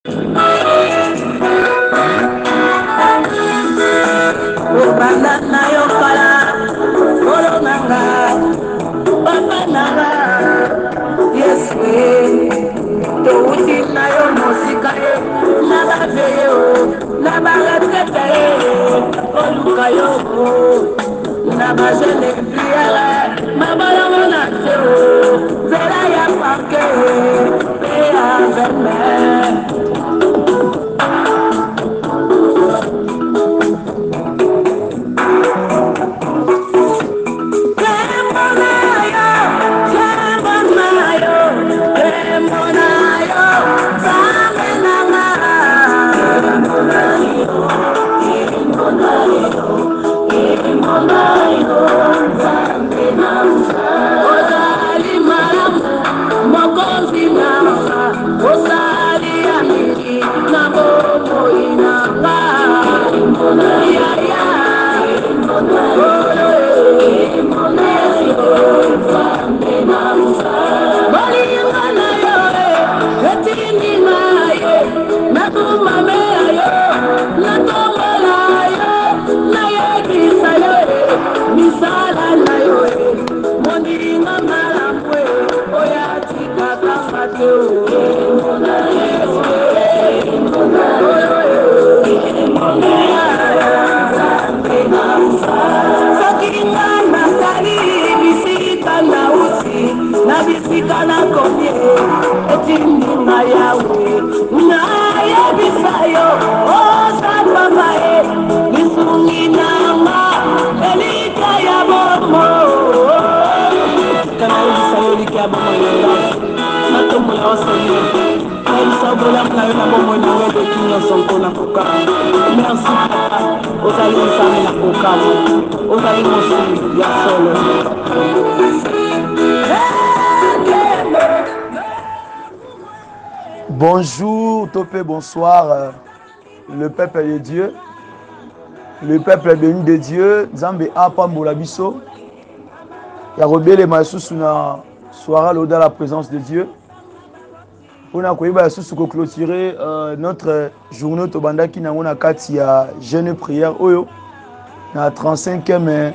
Banana yokala, kolonanga, banana, yes we. Touti na yo musika ye, na baveye o, na bagatete ye, oluka yo o, na bajene priere, mabala mona te o, zela ya pake, pe ya veme. Bonjour, topé, bonsoir, le peuple de Dieu, le peuple béni de Dieu, Nzambe apambola biso, ya rebele masusu na soirée l'auda la présence de Dieu. On a koyeba susu ko clôturer notre journée tobandaki na ngona kati ya jeûne prière oyo na 35e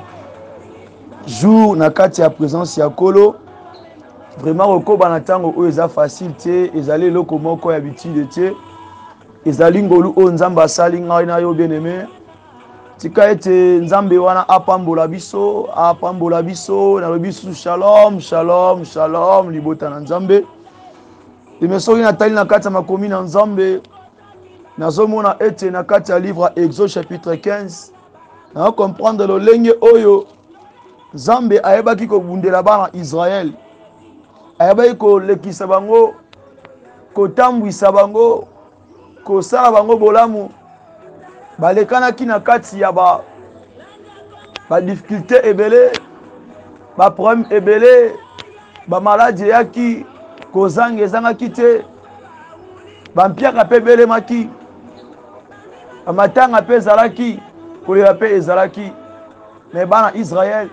jour na kati ya présence ya Kolo. Vraiment okoba na tango oyo eza facile te, ezali loko moko ya habitude te, ezali ngolu o Nzambe asali ngai na yo bien aimé. Tika ete Nzambe wana apambola biso na biso shalom shalom shalom libota na Nzambe. Emesoki na tali na kati ya makomi na Nzambe nazomona ete na kati ya livre Exode chapitre 15 na comprendre lolenge oyo Nzambe ayebaki kobundela bana Israël, ayebaki kolekisa bango, kotambwisa bango, kosala bango bolamu, balekanaki na kati ya ba difficulté ebele, ba problème ebele, ba maladie yaki, kozanga ezangaki te, ba mpiaka pe belemaki, ba matanga pe ezalaki, kolela pe ezalaki. Mais bana Israël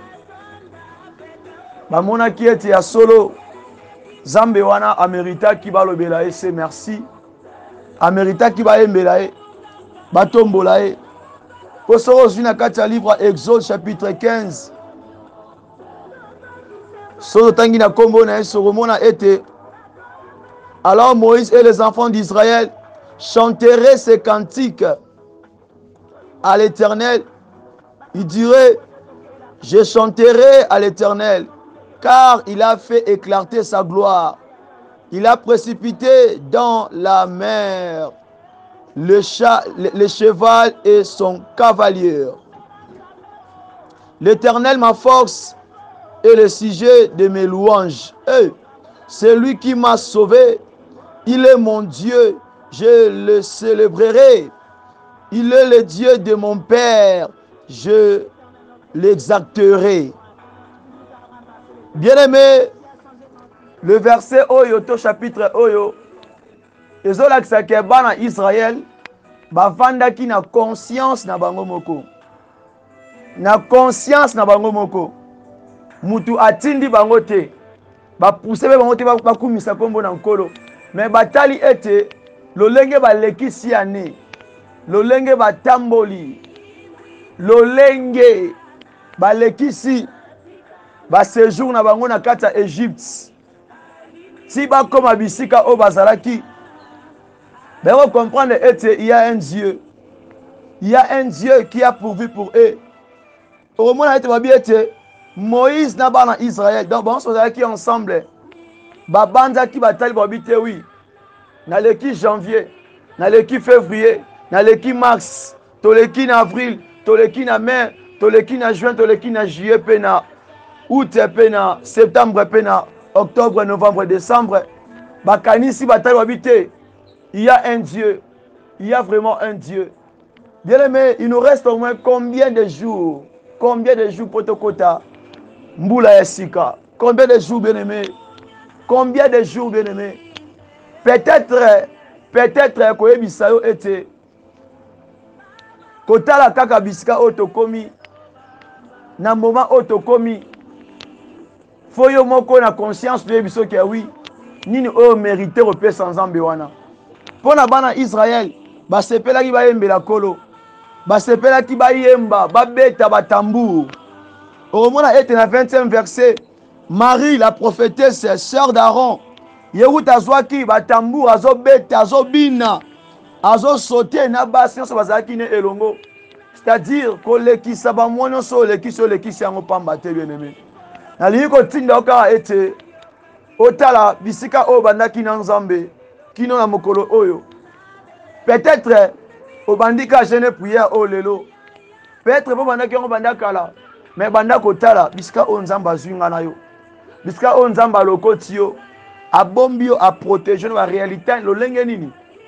bamonaki ete ya solo Nzambe wana ameritaki balobela ye se merci, ameritaki bayembela ye, batombola ye. Po soko ozwi na kati ya livre Exode chapitre 15 soko tangi na kombo na ye sokomona ete alors Moïse et les enfants d'Israël chanteraient ces cantiques à l'Éternel. Il dirait: je chanterai à l'Éternel, car il a fait éclater sa gloire. Il a précipité dans la mer le cheval et son cavalier. L'Éternel, ma force, est le sujet de mes louanges. C'est lui qui m'a sauvé. Il est mon Dieu, je le célébrerai. Il est le Dieu de mon Père, je l'exalterai. Bien-aimé, le verset Oyo, to chapitre Oyo, ezolakisa ke bana Israël bavandaki na conscience na bango moko. Na conscience na bango moko. Mutu atindi bango te. Ba pousse be bango te ba kumisa kombo na nkolo. Mais batali ete lolenge balekisi ane lolenge batamboli lolenge balekisi baséjour na bango na kati ya Égypte si bakoma bisika oyo bazalaki bako comprendre ete il y a un Dieu. Il y a un Dieu qui a pourvu pour eux. Au moins, Moïse n'a pas en Israël. Donc, on se qui ensemble. Babanda qui bataille pour habiter, oui. Dans l'équipe janvier, dans l'équipe février, dans l'équipe mars, dans l'équipe avril, dans l'équipe mai, dans l'équipe juin, dans l'équipe juillet, pena, août, pena, septembre, pena, octobre, novembre, décembre. Bakani si bataille pour habiter. Il y a un Dieu. Il y a vraiment un Dieu. Bien aimé, il nous reste au moins combien de jours? Combien de jours pour Tokota? Mboula Esika. Combien de jours, bien aimé? Combien de jours, bien aimé? Peut-être, que Ebisayo était. Kota la kaka bisika otokomi. Na moment otokomi. Foyo moko na conscience de Ebiso que oui. Nini o mérité repé sans ambewana. Pour na bana Israël, basepela ki bayembela kolo. Basepela ki bayemba, babeta batambour. Au moment été na 20e verset, Marie la prophétesse, sœur d'Aaron, Yehut azwaki batambour, azobeta, azobina, azosauter na basi nyonso bazalaki ne elongo. C'est-à-dire kolekisa bamwana so lekisa yango pamba te bien aimé. Na lingi kotinda okaka ete otala bisika oyo bandaki na Nzambe kino na mokolo oyo. Peut-être obandika jeune prière o lelo. Peut-être bo bandaki yango bandakala. Mais bandako otala bisika oyo Nzambe azwinga na yo. Bisika oyo Nzambe alokoti yo. Abombi yo a protéger la réalité lolenge nini.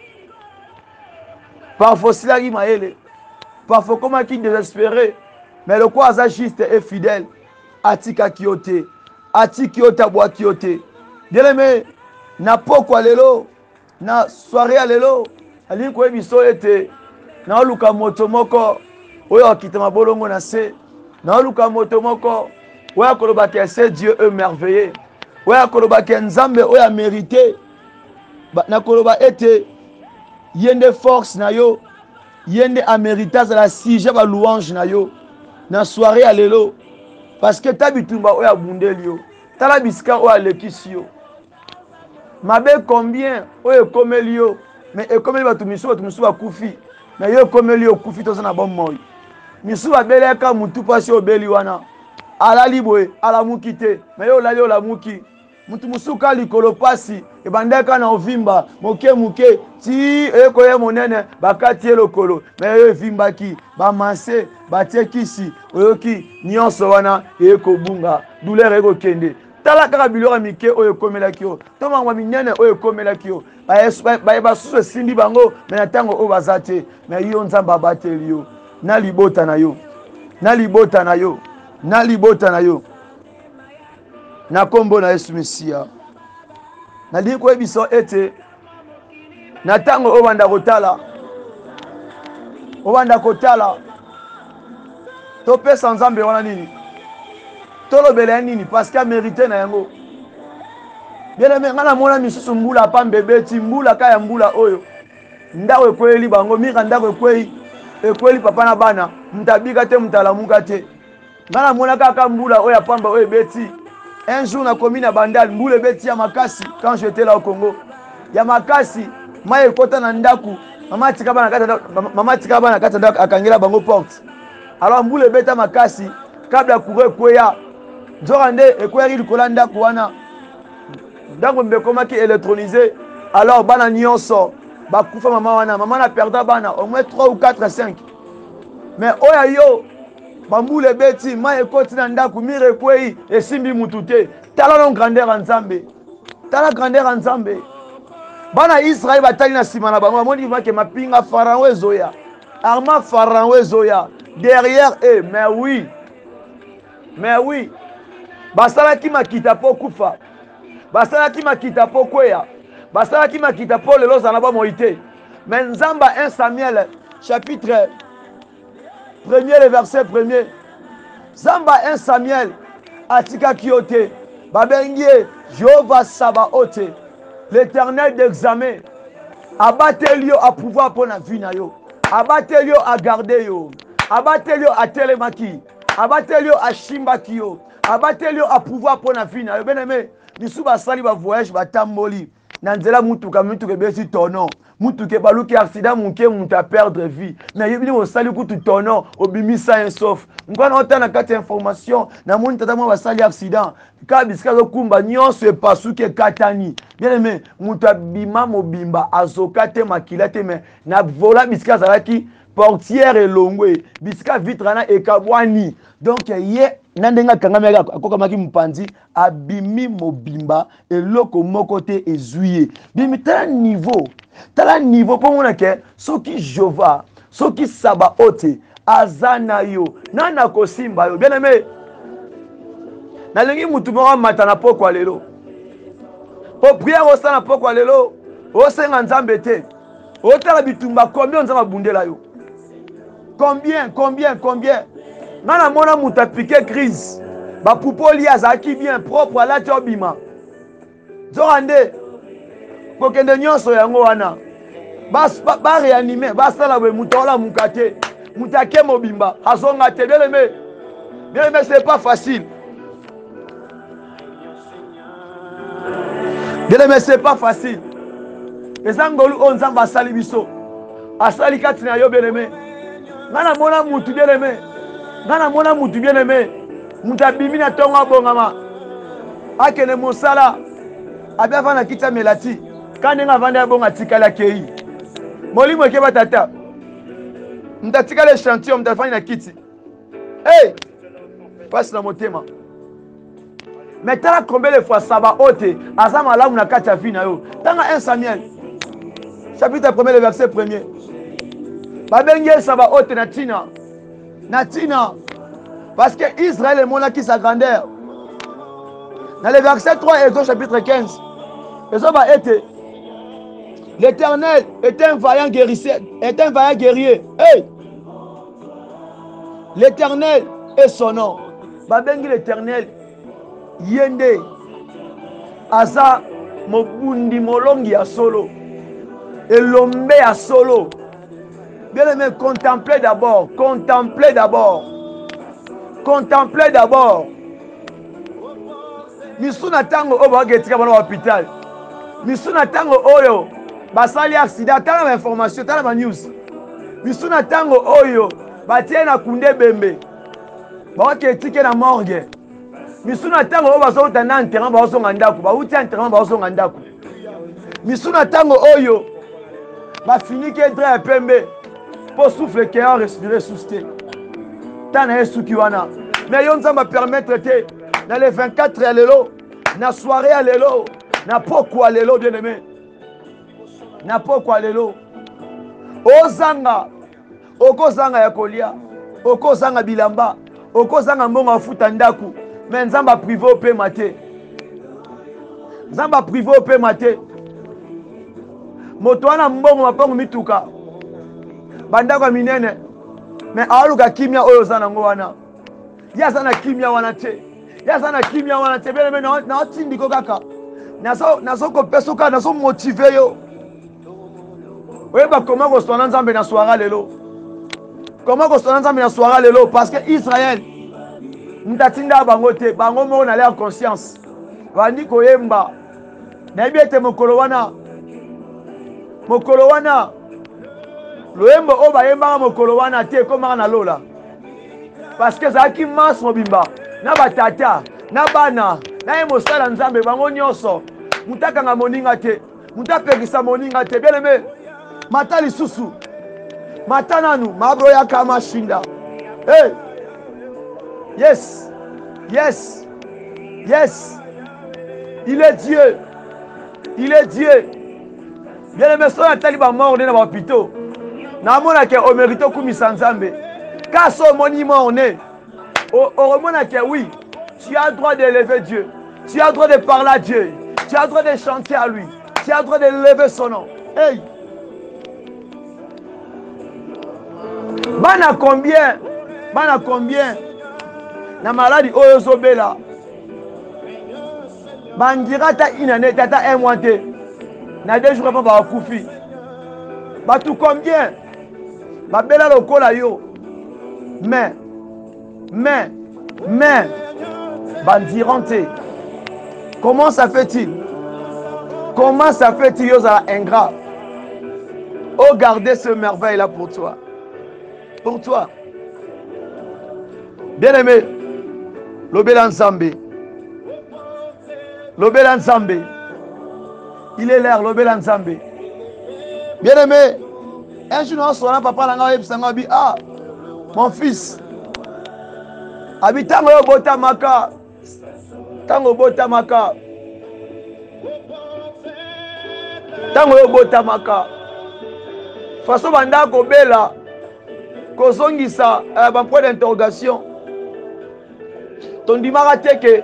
Parfois silaki maele. Parfois comment qui désespéré. Mais le quoi aza juste et fidèle. Atika kiote. Atiki ota boa kiote. Bien-aimé, na pokwa lelo, na soirée lelo, ali ko ebiso ete na luka moto moko oyo akitama bolongo na se. Na luka moto moko oyo koloba que c'est Dieu est merveilleux. Oyo koloba que Nzambe oyo a mérité. Na koloba ete yende force na yo, yende a mérité la sujet ba louange na yo. Na soirée lelo parce que tabitumba oyo abundeli yo. Tala bisika oyo alekisi yo. Mabe combien oyo komeli yo mais ekomeli batu misu bakufi mais yo komeli yo kufi toza na bon moi misu babeleka mutu pasi obeli wana alali boye alamuki te mais yo lali olamuki mutu musuka likolo pasi ebandeka na ovimba moke ti ekoye monene bakati lokolo mais yo evimbaki bamanse batekisi oyoki nyonso wana ekobunga douleur ekokende. Tala kaka biloko mike oyo komelaki yo. Tomangwa minene oyo komelaki yo. Ba susu sindi bango mais na tango o bazate mais yo Nzambe abateli yo. Na libota na yo. Na libota na yo. Na libota na yo. Na kombo na Yesu Mesia. Na liko ebiso ete na tango o banda kotala. O banda kotala. Topesa Nzambe wana nini? Tolobela nini parce qu'il a mérité na yango. Bien aimé ngana mona misusu mbula pambe beti mbula kaya mbula oyo. Ndako ekweli bango mika ndako ekweli papa na bana mtabika te mtalamuka te. Ngana mona kaka mbula oyo pamba oyo beti. Un jour na komi na bandal mbula beti ya makasi quand j'étais là au Congo. Ya makasi maye kota na ndaku mama tika bana kata ndako akangela bango porte. Alors mbula beta makasi kabla kweya Zorande ekweri likolanda kuwana. Ndako mbekomaki électronisé. Alors bana nyonso bakufa mama wana. Mama na perda bana au moins 3 ou 4 5. Mais oya yo bambule beti ma ekoti na ndako mire kwei esimbi mutute. Tala non grandeur en Nzambe. Tala grandeur en Nzambe. Bana Israël batali na sima na bango moni ke mapinga Pharaon ezoya. Arma Pharaon ezoya derrière eux. Mais oui. Mais oui. Basala ki makita po kufa. Basala ki makita po kweya. Basala ki makita po lelo zanaba moite. Mais Nzamba 1 Samuel chapitre 1er le verset 1er. Nzamba 1 Samuel atika kiote. Babengie Jéhovah Sabaoth. L'Éternel d'examen. abateli yo a pouvoir pour la vie na yo, abateli yo a garder yo, abateli yo a telemaki, abateli yo a shimbaki yo, abateli yo a pouvoir pour la vie na yo. Bien aimé, bisu basali ba voyage batamboli na nzela mutuka besi tono mutuke baluki accident muke muta perdre vie mais yebini osali kutu tono obimisa un sauf ngwana otana kati information na moni tata mwa basali accident ka bisika zo kumba nyonso epasuke katani. Bien aimé, muta bima mobimba azoka te makila te mais na vola bisika zalaki portière elongwe bisika vitre na ekabwani donc ye nandenga kangameka akokamaki mpanzi abimi mobimba eloko moko te ezuye bimi tala niveau pour mona ke soki Jova soki saba ote azana yo nana kosimba yo. Bien aimé, nalingi mutu moko mata na pokwa lelo po prière osala na pokwa lelo osenga nzambe te otala bitumba combien nzambe bundela yo combien nana mona muta piqué crise ba poupoli azaki bien propre ala tobima zorande kokende nyonso yango wana ba réanimer ba sala we mutola mukate mutake mobimba azonga te. Bien aimé, c'est pas facile. Bien aimé, c'est pas facile. Ezangolu onzamba asali biso asali kati na yo. Bien aimé, ngana mona mutu bien aimé, ngana mona mutu bien aimé muta bimina tonga bongama akene mosala abia vana kita melati kanenga vanda bonga tikala kei molimo ke batata mtatika le chantier mtafanya na kiti hey passe na motema mais tala combien de fois saba ote azama la na kati ya vie na yo tanga 1 Samuel chapitre 1 le verset 1er babenge saba ote na tina parce que Israël est monaki sa grandeur dans le verset 3 et chapitre 15 et va être l'Éternel est un vaillant guerrier. Hey! L'Éternel est son nom. Babengi l'Éternel yende asa mobundi molongi ya solo elombe ya solo. Bien aimé, contemplez d'abord. Misuna tango oba getika bana hôpital. Misuna tango oyo basali accident tala information tala news. Misuna tango oyo batie na kunde bembe. Ba ketike na morgue. Misuna tango oyo bazota na enterrement ba osonga ndaku. Ba uti enterrement ba osonga ndaku. Misuna tango oyo ba finike dra pembe. Pour souffler qui a respirer souster. Tana esuki wana. Mais yon nzamba permettre te dans les 24 à l'élo, na soirée à l'élo, na pokwa l'élo bien aimé. Na pokwa l'élo. Ozanga, okozanga ya kolia, okozanga bilamba, okozanga mbonga futa ndaku. Mais nzamba privé au pe maté. Nzamba privé au pe maté. Moto wana mbongo mapango mituka. Bandako minene mais aluka kimia oyo zana ngo wana ya sana kimia wana te bien mais na otindi ko kaka naso ko pesoka naso motiver yo oyeba comment ko sona nzambe na soara lelo parce que Israël mtatinda bango te bango mo na leur conscience bandi ko yemba na biete mokolo wana loembo o bayemba mokolo wana te komaka na lola parce que zaki mas mobimba na batata na bana na ye mosala nzambe bango nyonso mutakanga moninga te mutapekisa moninga te bien aimé mata lisusu mata nanu mabro ya kama shinda hey yes il est Dieu bien aimé so na tali ba mort na ba hôpital na mona ke o mérito kumisa nzambe kaso monument on est o remona ke oui tu as droit d'élever Dieu, tu as droit de parler à Dieu, tu as droit de chanter à lui, tu as droit de lever son nom. Hey, bana combien na maladie oyo zobela bandira ta inane tata un mois te na 2 jours avant ba kufi Batou combien? Babela lokola yo. Mais. Bandirante. Comment ça fait-il? Comment ça fait-il yo za ingrat? Oh, gardez ce merveille là pour toi. Pour toi. Bien-aimé. Lobela Nzambe. Lobela Nzambe. Il est l'air, Lobela Nzambe. Bien-aimé. Un jour, on sera papa langa yebisanga bi ah mon fils. Abi tango yo botamaka. Tango botamaka. Tango yo botamaka. Façon banda ko bela ko zongisa ba point d'interrogation. Ton dimara teke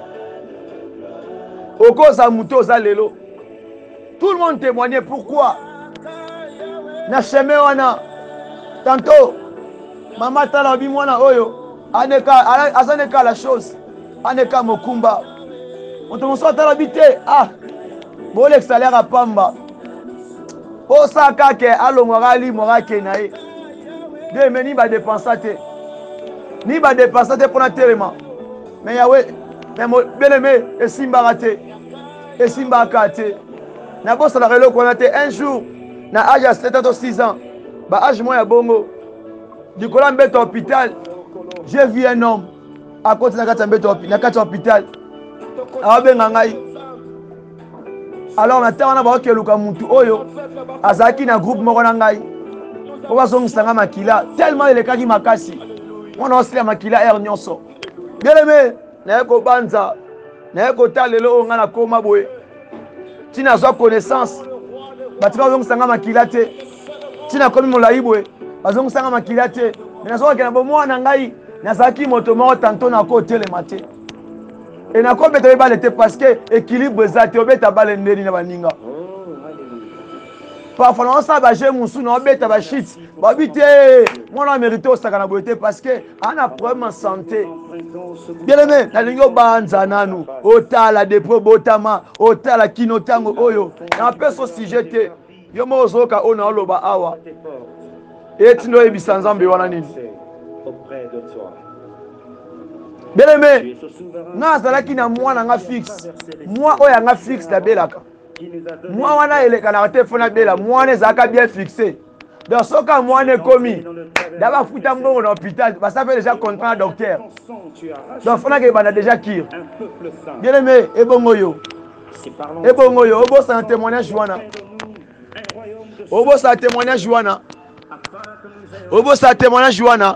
oko sa muto za lelo. Tout le monde témoignait pourquoi. Na chemin wana tantôt mama tala bi mwana oyo aneka la chose aneka mokumba on monso tala bité ah bon l'extérieur à pamba o saka ke alongwa li morake na ye de meni ba dépenser ni ba dépenser pour na terema mais yawe mais bien aimé esimba raté esimba kate na bossa la relo ko na te un jour na âge à 7 ans ou 6 ans, bah âge moi à bongo. Du coup là m'bête hôpital. J'ai vu un homme à côté de la hôpital. Ah ben ngangai. Alors on attend on a voir que Luka Muntu oyo azaki na groupe moko na ngai. On va son sanga makila tellement il est kaki makasi. On a aussi la makila air nyonso. Bien aimé, na ko banza, na ko talelo nga na koma boye. Tina zo connaissance. Batima bazongi sanga makila te. Tina komi molai boye. Bazongi sanga makila te. Mais nazoka ke na bomwana ngai nazaki moto moko tanto na ko telema te. Et na ko beta ba lete parce que équilibre ezate obeta bale ndeni na baninga. Parfois on sa ba je musu na obeta ba shit. Ba bité mona mérité osaka na boyete parce que ana problème en santé. Bien aimé, na lingo banza nanu, otala depro botama, otala kinotango oyo. Na peso sujet yo mozoka ona oloba awa. Etino ebisa Nzambe wana nini? Bien aimé, na azalaki na mwana nga fixe. Moi oya nga fixe la belaka. Moi wana eleka na téléphone bela, mwana ezaka bien fixé. Dans ce cas, moi, on est commis. D'abord, il faut que l'hôpital. Ça fait déjà contrat docteur. Donc, il faut que déjà qui. Bien aimé, et bon yo. Et bon yo. Obo, c'est un témoignage joana. Obo, c'est un témoignage joana. Obo, c'est un témoignage joana.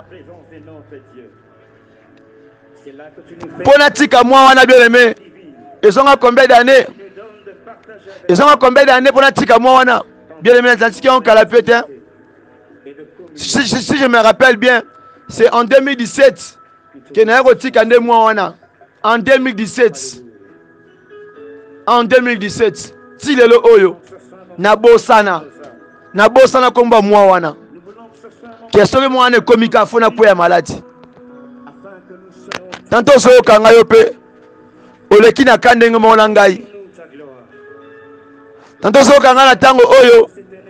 Ponatique à moi, on a bien aimé. Ils ont combien d'années? Ils ont combien d'années pour natique à moi, on a bien aimé. Les ont calapé. Si je me rappelle bien, c'est en 2017 que nous avons retiré en 2 mois. En 2017. En 2017. Si le oyo. Nabosana. Nabosana komba moi wana. Question que moi ne comique à fond na pour la maladie. Tantôt so kanga yope. Oleki na kandenge mo ngai. Tantôt so kanga na tango oyo.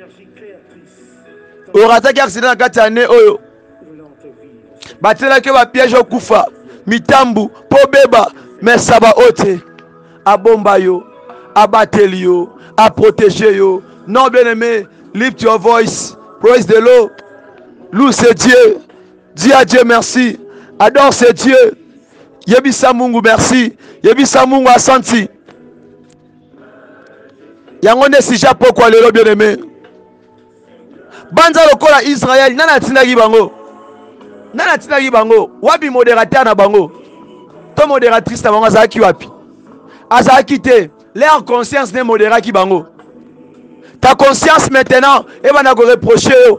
Orataki accident na kati ane oyo. Batela ke ba piège okufa. Mitambu po beba mais saba ote. Abomba yo, abateli yo, a protéger yo. Non bien aimé, lift your voice. Praise the Lord. Loue c'est Dieu. Dis à Dieu merci. Adore c'est Dieu. Yebisa Mungu merci. Yebisa Mungu asanti. Yangonde si japo kwa lelo bien aimé. Banza lokola Israël nana tinaki bango. Nana tinaki bango. Wabi modérateur na bango. To modératrice na bango azaki wapi. Azaki te. Leur conscience n'est modéra ki bango. Ta conscience maintenant et va na ko reprocher yo.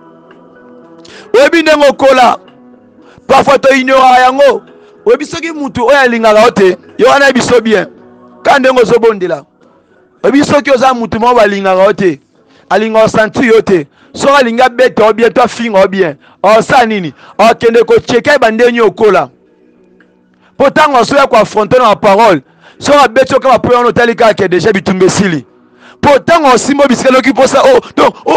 Webi ndengo kola. Parfois to ignora yango. Webi soki mutu oya lingaka ote. Yo wana biso bien. Kandengo zo bondela. Webi soki oza mutu mo ba lingaka ote. Alinga santi yote. Sora linga bete o bien to finga o bien. O sa nini? O kende ko cheka bandenyo okola. Pourtant on se fait affronter dans la parole. Sora bete o ka po on otali ka ke déjà bitumbesili. Pourtant on simo bisikelo ki pour ça donc o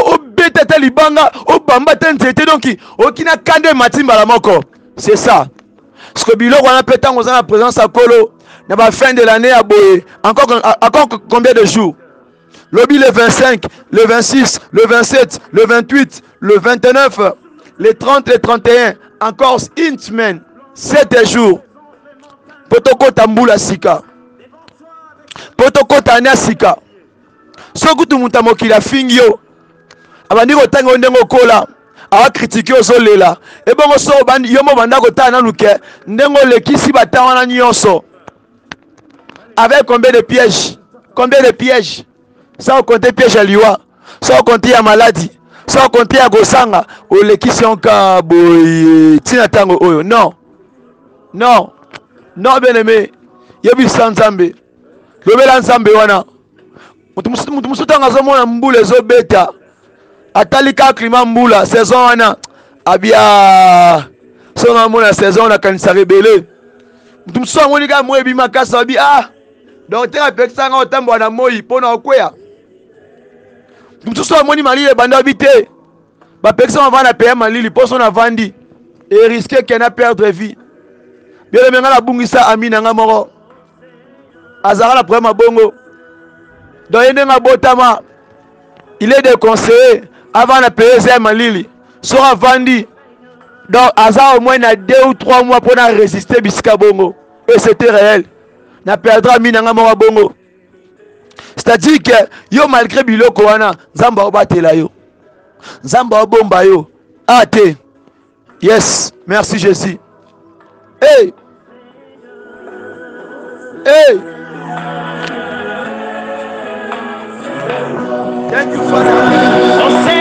bete te libanga obamba te nzete donc okina kande matimba la moko. C'est ça. Parce que biloko wana pe tango za na présence à Kolo na ba fin de l'année à boye. Encore combien de jours? Lobby le 25, le 26, le 27, le 28, le 29, le 30, le 31. Encore une semaine. 7 jours. Potoko tambula sika. Potoko tania sika. Sokutu mutamoki la fingyo. Abandi ko tango ndengo kola. Awa critiquer ozolela. Et bon so bandi yomo banda ko tana luke. Ndengo lekisi batawana nyonso. Avec combien de pièges? Combien de pièges? Sans compter piège à liwa. Sans compter à maladie. Sans compter à gosanga. O lekisi onka boy tina tango oyo. Non. Non. Non bien aimé. Yebi sanzambe. Lobela nzambe wana. Mutu musutanga zo mona mbule zo beta. Atalika klima mbula saison wana. Abia songa mona saison na kanisa rebele. Mutu musuta ngoni ka mwebi makasa abi ah. Docteur apekisa nga otambo na moi pona okwea. Mutu musuta moni malile banda bité. Ba pekisa va na payer malili poso na vandi et risquer qu'elle na perdre vie. Bien le la bungisa amina nga moko. Azara la problème bongo. Donc il n'a botama. Il est déconseillé avant de payer ses malili. Sera vendu. Donc Azara au moins na 2 ou 3 mois pour résister bisika bongo. Et c'était réel. Na perdra mina nga moko bongo. C'est-à-dire que yo malgré biloko wana Nzamba obatela yo. Nzamba obomba yo. Ate. Yes, merci Jésus. Hey. Hey. Thank you, Father.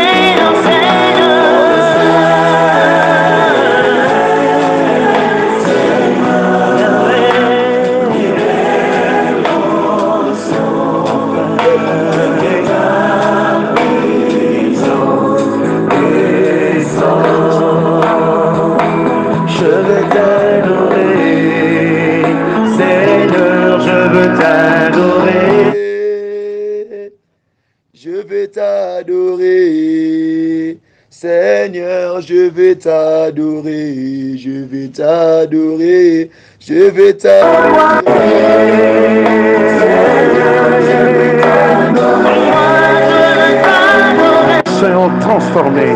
T'adorer, Seigneur, je vais t'adorer, je vais t'adorer, je vais t'adorer. Soyons transformés.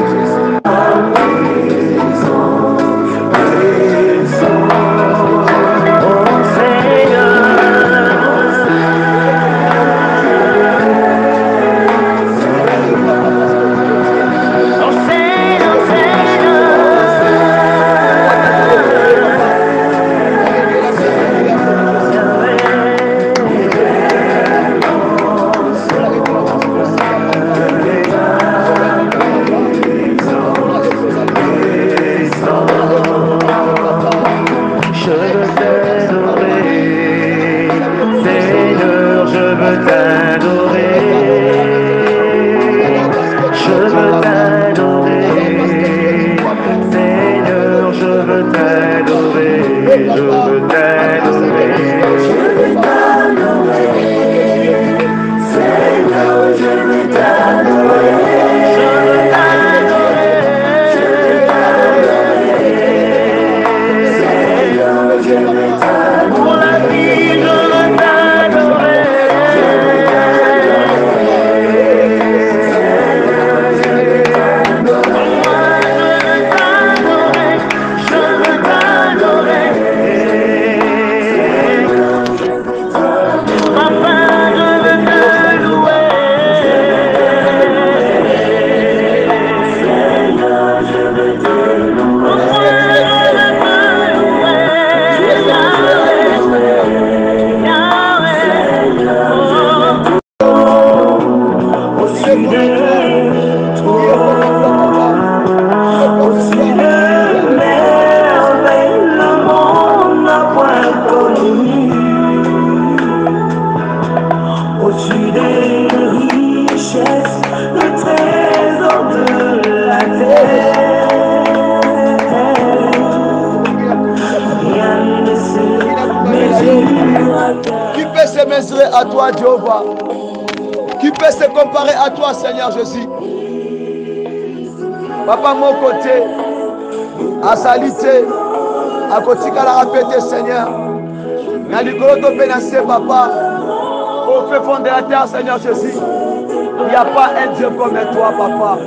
À toi, Jéhovah. Qui peut se comparer à toi, Seigneur Jésus? Papa, mon côté, à salité, à côté de la répéter, Seigneur. Dans le colo de pénacé, papa, au fait fond de la terre, Seigneur Jésus, il n'y a pas un Dieu comme toi, papa.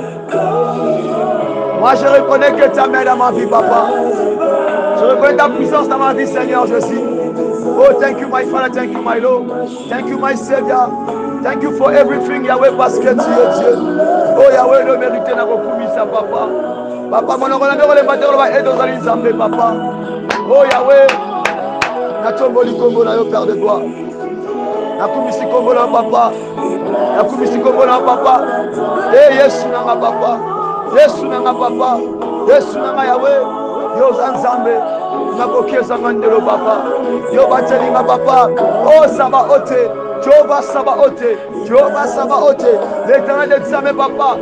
Moi, je reconnais que ta main dans ma vie, papa. Je reconnais ta puissance dans ma vie, Seigneur Jésus. Oh, thank you, my Father, thank you, my Lord. Thank you, my Savior. Thank you for everything, Yahweh, parce que tu es Dieu. Oh, Yahweh, le mérite n'a pas ça, papa. Papa, mon nom, les bateaux, va aider aux alliés, papa. Oh, Yahweh, Natomboli Congo, là, Père de gloire. Nakumisi Congo, là, papa. Nakumisi Congo, là, papa. Eh, Yesu, nanga, papa. Yesu, nanga, papa. Yesu, nanga, Yahweh. Yo, Zanzambe. Nakokie Zangandelo, papa. Yo, Batelinga, papa. Oh, Sabaote. Jehovah Sabaote. Jehovah Sabaote. L'éternel des armées, papa.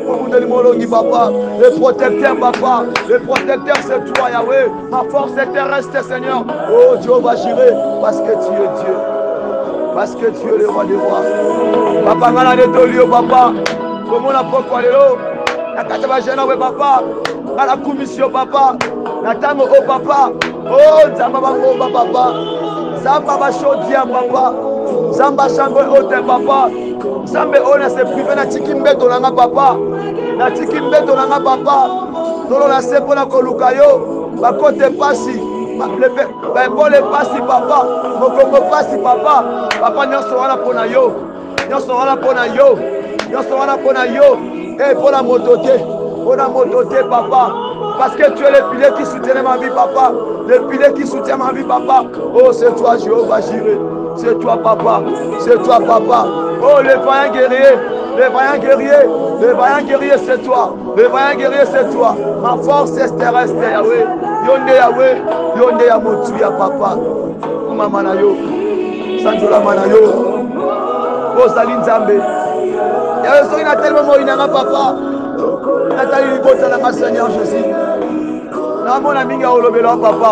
Papa, le protecteur, papa, le protecteur c'est toi, Yahweh. Ma force est terrestre, Seigneur. Oh, Jehovah Jireh, parce que tu es Dieu, parce que tu es le roi des rois. Papa, ngala de tolio, papa, comment la pourquoi le lot, la kataba jena, papa, ngala commission, papa, la tamo, oh, papa, oh, zamba bango, papa, zamba bachodia, papa, zamba chango, oh, papa. Zambe ona se privé na tikimbeto nanga papa. Na tikimbeto nanga papa. Tolo na sepo na koluka yo. Bakote pasi. Le pasi papa. Mokongo pasi papa. Papa nyonso wana pona yo. Nyonso wana pona yo. Nyonso wana pona yo. Eh pona motote. Pona motote papa. Parce que tu es le pilier qui soutient ma vie papa. Le pilier qui soutient ma vie papa. Oh c'est toi Jéhovah Jireh. C'est toi papa. C'est toi papa. Oh, le vaillant guerrier, le vaillant guerrier, le vaillant guerrier, c'est toi. Le vaillant guerrier, c'est toi. Ma force est terrestre, Yahweh. Yonde Yahweh, Yonde Yamotu, ya papa. Mamana yo, Sanjola Manayo. Oh, Saline Zambé. Yahweh, il a tellement mort, il n'a papa. Nathalie Libota, la Seigneur Jésus. Na mon ami, a olobela papa.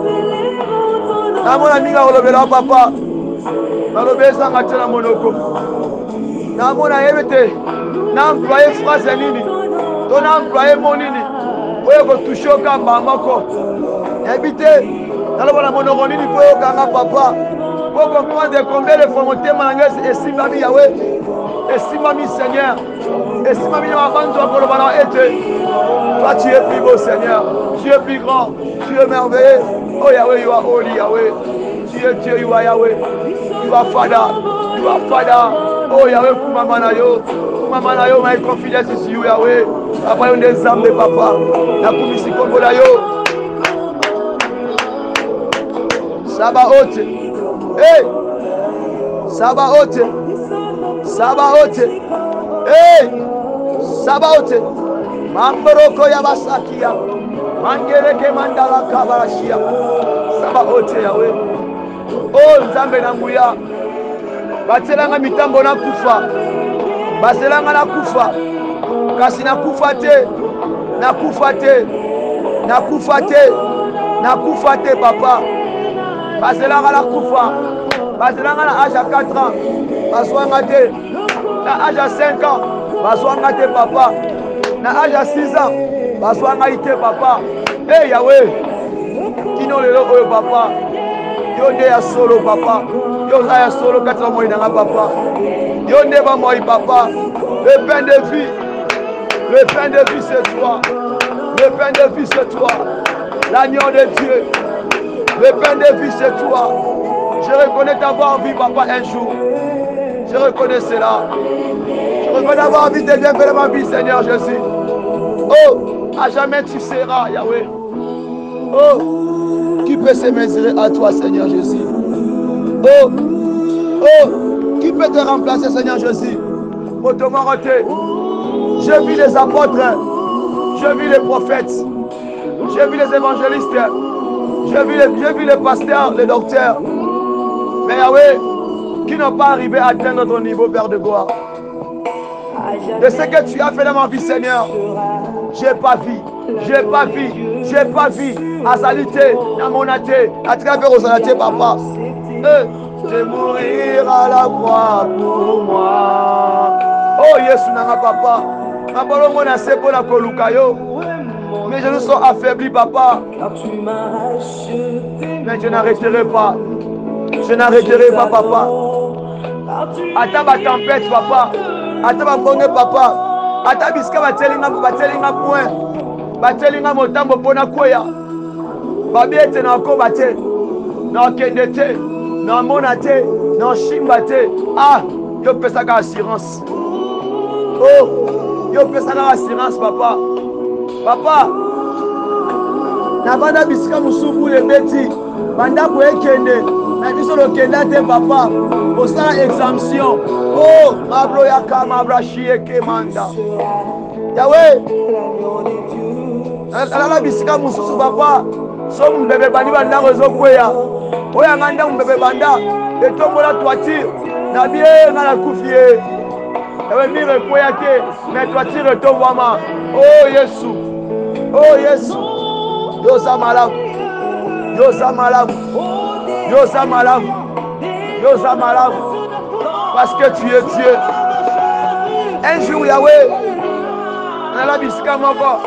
Na mon ami, a olobela papa. Malobeza ngatela monoko. Na mona yebete. Na employé phrase nini. Ton employé monini. Oyo ko toucher kamba mako. Yebite. Naloba monoko nini po kanga papa. Pour comprendre combien de fois mon thème en estima mi Yahweh. Estima mi Seigneur. Estima mi mabanzo kolobana ete. Toi tu es plus beau Seigneur. Tu es plus grand. Tu es merveilleux. Oh Yahweh, you are holy Yahweh. Tu es Dieu, you are Yahweh. You are Father. You are Father. Oh Yahweh, Kumamana yo. Kumamana yo, my confidence is you, Yahweh. Papa, yon des âmes de papa. Na kumisi kongola yo. Sabaote. Hey. Sabaote. Sabaote. Hey. Sabaote. Mamboroko ya basakia. Mangereke mandala kabarashia. Sabaote Yahweh. Oh Nzambe na nguya. Batelanga mitambo na kufa. Baselanga na kufa. Kasi na kufa te. Na kufa te. Na kufa te. Na kufa te papa. Baselanga na kufa. Baselanga na âge à 4 ans. Baswanga te. Na âge à 5 ans. Baswanga te papa. Na âge à 6 ans. Baswanga ite papa. Hey Yahweh. Kino lelo oyo papa. Yo nde ya solo papa. Yo za ya solo katra moi nanga papa. Yo nde ba moi papa. Le pain de vie. Le pain de vie c'est toi. Le pain de vie c'est toi. L'agneau de Dieu. Le pain de vie c'est toi. Je reconnais t'avoir vu papa un jour. Je reconnais cela. Je reconnais avoir envie de bien faire ma vie Seigneur Jésus. Oh, à jamais tu seras Yahweh. Oh, qui peut se mesurer à toi Seigneur Jésus? Oh, oh, qui peut te remplacer Seigneur Jésus? Automoroté. J'ai vu les apôtres, j'ai vu les prophètes, j'ai vu les évangélistes, j'ai vu les pasteurs, les docteurs. Mais Yahweh, qui n'ont pas arrivé à atteindre notre niveau, Père de gloire. De ce que tu as fait dans ma vie, Seigneur, j'ai pas vu, j'ai pas vu, j'ai pas vu. Azalité, Namonate, à travers aux alatés, papa. De mourir à la croix pour moi. Oh, Yesu, nanga papa. Mabolongo na se pour la kolukayo. Mes genoux sont affaiblis, papa. Mais je n'arrêterai pas. Je n'arrêterai pas, papa. Ata ba tempête, papa. Ata ba bonne, papa. Ata biska ba telinga point. Ba telinga motambo pona koya. Ba biete na ko bate. Na kende te. Na mona te. Na shimba te. Ah, yo pesa ka assurance. Oh, yo pesa ka assurance, papa. Papa. Na banda biska musubu le beti. Banda ko ekende. Na biso lo kenda te, papa. Osala exemption. Oh, mablo yaka mabra shieke manda. Yahweh. La bisika mususu, papa. So mbebe bandi banda rezo kweya. Oya nganda mbebe banda. Etombola toiture. Na bien na kufie. Ewe mire kweya ke. Mais toiture etomwama. Oh Yesu. Oh Yesu. Yosa malam. Yosa malam. Yosa malam. Yosa malam. Parce que tu es Dieu. Un jour, Yahweh, on a la bisika moko.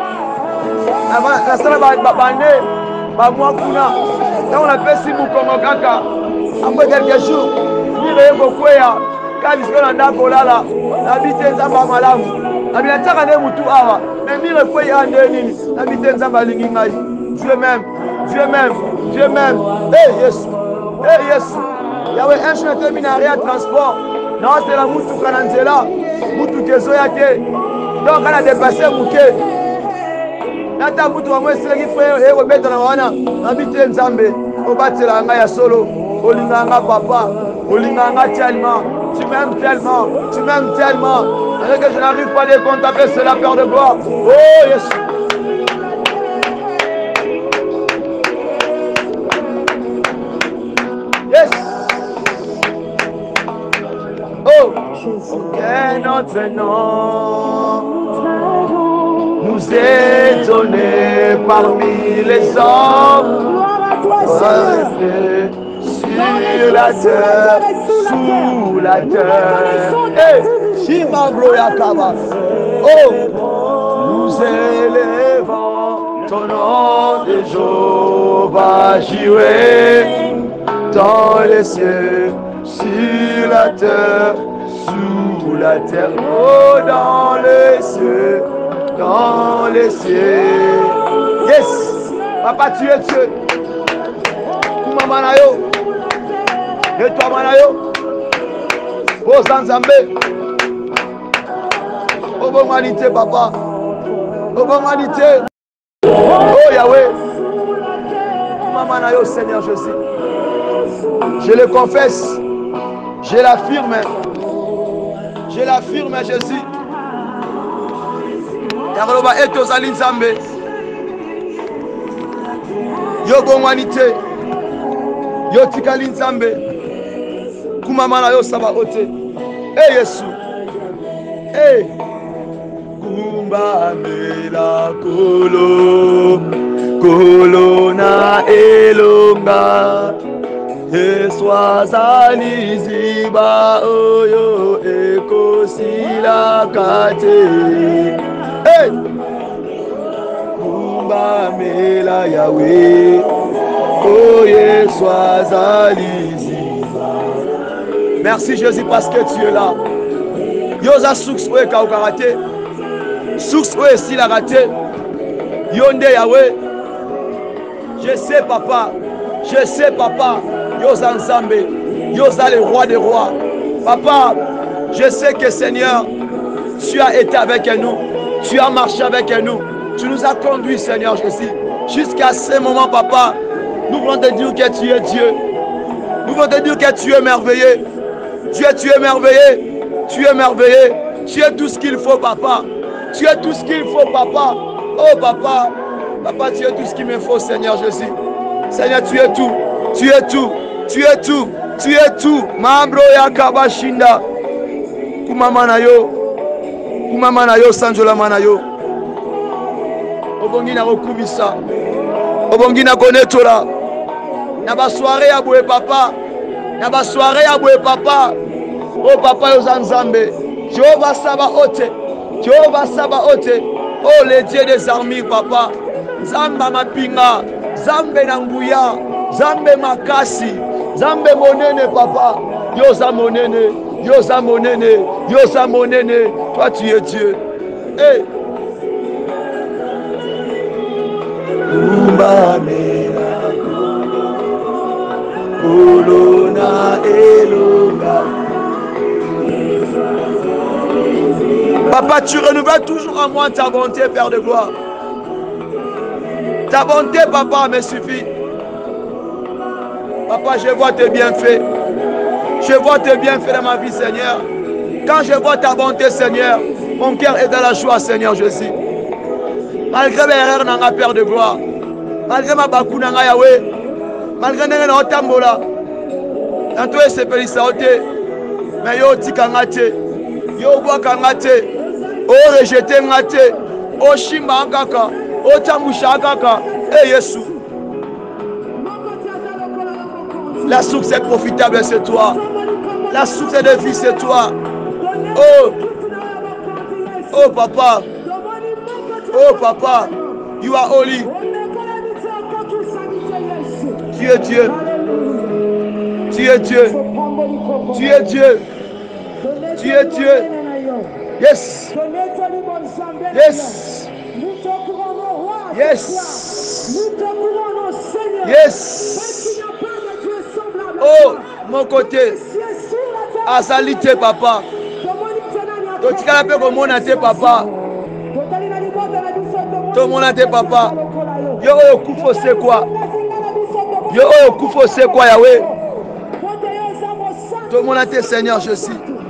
La salle babane, babouakuna. Quand on appelle si Moukongo Kaka, après quelques jours, il y a beaucoup de quand ils sont dans Kolala, la vitesse de Malam. La vitesse de Moutou Awa, mais il y a beaucoup de la vitesse de Lingimai. Dieu même, Dieu même, Dieu même. Hey Yesu, hey Yesu. Yahweh, un jour, termine à transport. Non, c'est la Moutou Kananzela, Moutou Kezoyake. Donc, on a dépassé Mouké. Nata Moutou, on va essayer de faire et remettre dans la wana. Habiter Nzambe, au bâtir la Ngaya solo. Olinganga papa, Olinganga tellement. Tu m'aimes tellement, tu m'aimes tellement. Avec que je n'arrive pas à les contempler, c'est la peur de gloire. Oh, Yesu. Yes. Oh, aucun autre nom nous est donné parmi les hommes. Sur la terre, sous la terre. Eh, Shimabro Yakaba. Oh, nous élevons ton nom de Jéhovah Jireh dans les cieux, sur la terre, sous la terre. Oh, dans les cieux, dans les cieux. Yes, papa, tu es Dieu. Manayo, et toi Manayo, oh Zanzambe, oh bon humanité papa, oh bon humanité, oh Yahweh, Manayo Seigneur Jésus, je le confesse, je l'affirme Jésus, Yaroloba et Tozali Nzambe, yo bon humanité. Yo tikali Nzambe kumama na yo saba ote. Eh Yesu, eh kumba mela kolo kolo na elonga eswazali ziba oyo ekosila kate. Eh kumba mela Yahweh. Oh Yesu azalizi. Merci Jésus parce que tu es là. Yoza source oe ka raté. Source oe si la raté. Yonde Yahweh. Je sais papa. Je sais papa. Yoza Nzambe. Yoza le roi des rois. Papa, je sais que Seigneur, tu as été avec nous. Tu as marché avec nous. Tu nous as conduits Seigneur Jésus. Jusqu'à ce moment papa. Nous voulons te dire que tu es Dieu. Nous voulons te dire que tu es merveilleux. Tu es merveilleux. Tu es merveilleux. Tu es tout ce qu'il faut, papa. Tu es tout ce qu'il faut, papa. Oh, papa. Papa, tu es tout ce qu'il me faut, Seigneur Jésus. Seigneur, tu es tout. Tu es tout. Tu es tout. Tu es tout. Mambro yakabashinda. Kumama na yo. Kumama na yo, sanjola manayo. Obongi na rokumisa. Obongi na konetola. Na ba soirée ya boye papa. Na ba soirée ya boye papa. Oh papa yo Nzambe. Jehova saba ote. Jehovah Sabaoth, oh le Dieu des armées, papa. Zamba mapinga, Zambe nanguya, Zambe makasi, Zambe monene, papa. Yosa monene, Yosa monene, Yosa monene. Toi tu es Dieu. Hey. Papa, tu renouvelles toujours en moi ta bonté, Père de gloire. Ta bonté, papa, me suffit. Papa, je vois tes bienfaits. Je vois tes bienfaits dans ma vie, Seigneur. Quand je vois ta bonté, Seigneur, mon cœur est dans la joie, Seigneur Jésus. Malgré mes erreurs, nanga, Père de gloire. Malgré ma bakou, nanga, Yahweh. Malgré mes erreurs, tambola. Tanto esepelisa ote. Mais yo tika ngate. Yo boaka ngate. O rejeté ngate. O shimba ngaka. O tambusha ngaka. Eh Yesu. La source est profitable, c'est toi. La source de vie, c'est toi. Oh. Oh papa. Oh papa. You are holy. Tu es Dieu. Tu es Dieu. Tu es Dieu. Tu es Dieu. Yes. Yes. Yes. Yes. Oh, mon côté. Asalite papa. Totika la pe komona te papa. Tomona te papa. Yo oyo kufo c'est quoi? Yo oyo kufo c'est quoi Yahweh? Tomona te Seigneur Jésus.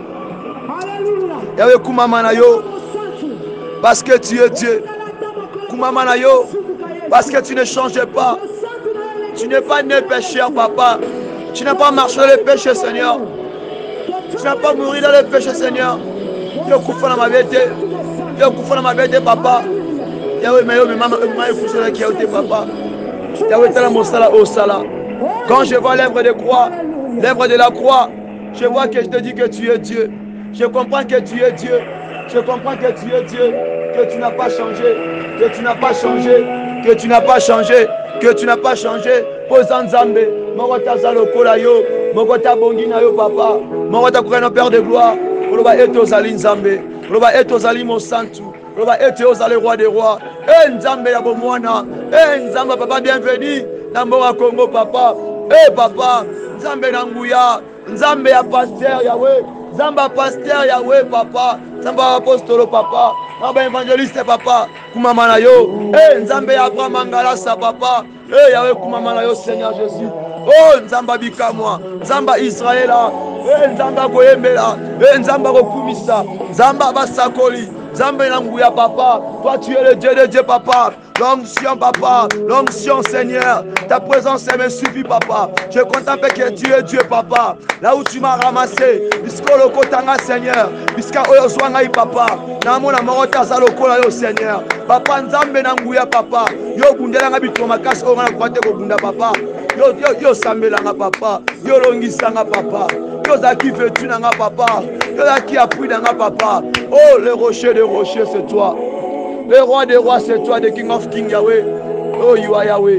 Yahweh kumamana yo. Parce que tu es Dieu. Kumamana yo. Parce que tu ne changes pas. Tu n'es pas né pécheur, papa. Tu n'as pas marché dans le péché, Seigneur. Tu n'as pas mouru dans le péché, Seigneur. Yo kufa na mabete. Yo kufa na mabete, papa. Yahweh, mais yo, maman, maman, qui a été papa. Yahweh, t'as la monsala au sala. Quand je vois l'œuvre de croix, l'œuvre de la croix, je vois que je te dis que tu es Dieu. Je comprends que tu es Dieu. Je comprends que tu es Dieu. Que tu n'as pas changé. Que tu n'as pas changé. Que tu n'as pas changé. Que tu n'as pas changé. Posant Nzambe. Mokota Zalokola yo. Mokota Bongina yo papa. Mokota Koukano Père de gloire. Oloba eto zali Nzambe. Oloba eto zali Monsantu. Oloba eto zali roi des rois. Eh Nzambe ya bomwana. Eh Nzambe papa bienvenue. Namboka Congo papa. Eh papa. Nzambe nanguya. Nzambe ya pasteur Yahweh. Nzambe ya pasteur Yahweh papa. Nzambe ya apostolo papa. Nzambe ya évangéliste papa. Kumamana yo. Eh Nzambe ya Abraham Mangalasa papa. Eh Yahweh kumamana yo Seigneur Jésus. Oh Nzamba bikamwa. Nzamba Israëla. Eh Nzamba koyembela. Eh Nzamba kokumisa. Nzamba basakoli. Nzamba nanguya papa. Toi tu es le Dieu de Dieu papa. L'onction papa. L'onction Seigneur. Ta présence me suffit papa. Je contemple que tu es Dieu papa. Là où tu m'as ramassé. Puisque le kotanga Seigneur. Puisque oyo swangai papa. Namona morota zalokola yo Seigneur. Papa Nzambe nanguya papa. Yo bundela nga bitoma kasi o ngana kwate ko bunda papa. Yo sambela nga papa. Yo longisa nga papa. Yo zaki veux-tu nga papa. Yo zaki appui nga papa. Oh le rocher des rochers c'est toi. Le roi des rois c'est toi, the King of Kings Yahweh. Oh you are Yahweh.